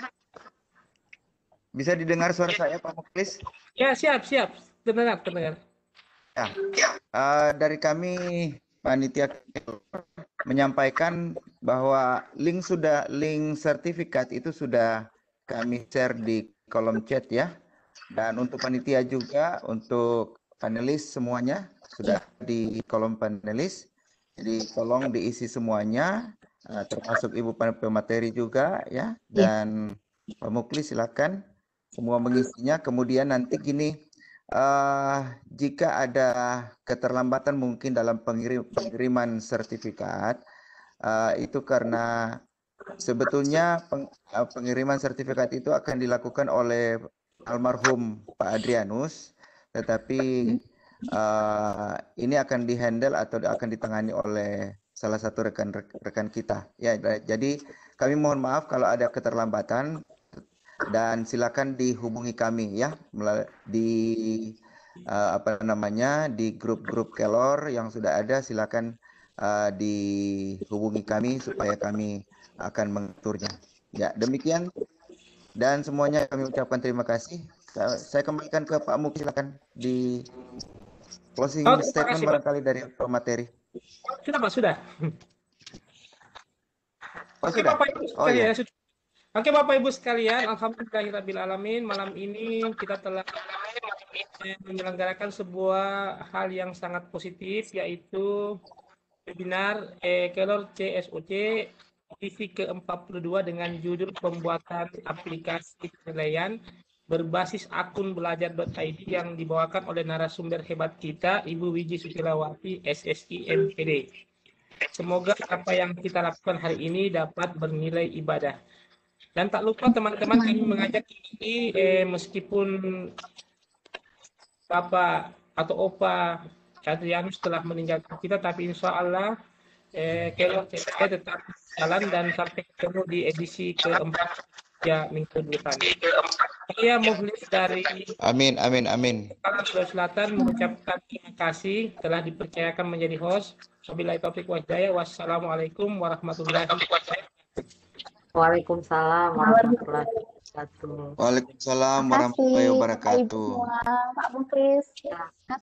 Bisa didengar suara saya, Pak Muklis? Ya, siap, siap. Terdengar, terdengar. Ya. Uh, dari kami panitia menyampaikan bahwa link sudah link sertifikat itu sudah kami share di kolom chat ya. Dan untuk panitia juga, untuk panelis semuanya sudah di kolom panelis. Jadi tolong diisi semuanya, uh, termasuk Ibu pemateri juga ya. Dan Pak Mukli silakan semua mengisinya. Kemudian nanti gini, uh, jika ada keterlambatan mungkin dalam pengirim, pengiriman sertifikat, uh, itu karena sebetulnya peng, uh, pengiriman sertifikat itu akan dilakukan oleh almarhum Pak Adrianus, tetapi uh, ini akan dihandle atau akan ditangani oleh salah satu rekan-rekan kita. Ya, jadi kami mohon maaf kalau ada keterlambatan dan silakan dihubungi kami ya di uh, apa namanya di grup-grup Kelor yang sudah ada, silakan uh, dihubungi kami supaya kami akan mengaturnya. Ya, demikian. Dan semuanya kami ucapkan terima kasih. Saya kembalikan ke Pak Muk, silakan di closing oh, statement kasih, barangkali dari pemateri. Sudah Pak, sudah. Oh, Oke, sudah. Bapak Ibu Oh, sekalian. iya. Oke Bapak Ibu sekalian, alhamdulillahirabbil alamin, malam ini kita telah menyelenggarakan sebuah hal yang sangat positif, yaitu webinar eh, Kelor C S O C edisi ke empat puluh dua dengan judul pembuatan aplikasi penilaian berbasis akun belajar dot I D yang dibawakan oleh narasumber hebat kita, Ibu Wiji Sutilawati, S S I M P D. Semoga apa yang kita lakukan hari ini dapat bernilai ibadah. Dan tak lupa teman-teman kami mengajak ini, eh, meskipun Bapak atau Opa Adrianus telah meninggalkan kita, tapi insya Allah eh, Kelor C S O C tetap jalan dan sampai ketemu di edisi keempat ya minggu depan. Saya Mukhlis dari Amin, amin, amin. Sulawesi Selatan mengucapkan terima kasih telah dipercayakan menjadi host. Wabillahi taufiq wal hidayah. Wassalamualaikum warahmatullahi wabarakatuh. Waalaikumsalam warahmatullahi wabarakatuh. Waalaikumsalam warahmatullahi wabarakatuh. Pak Muklis.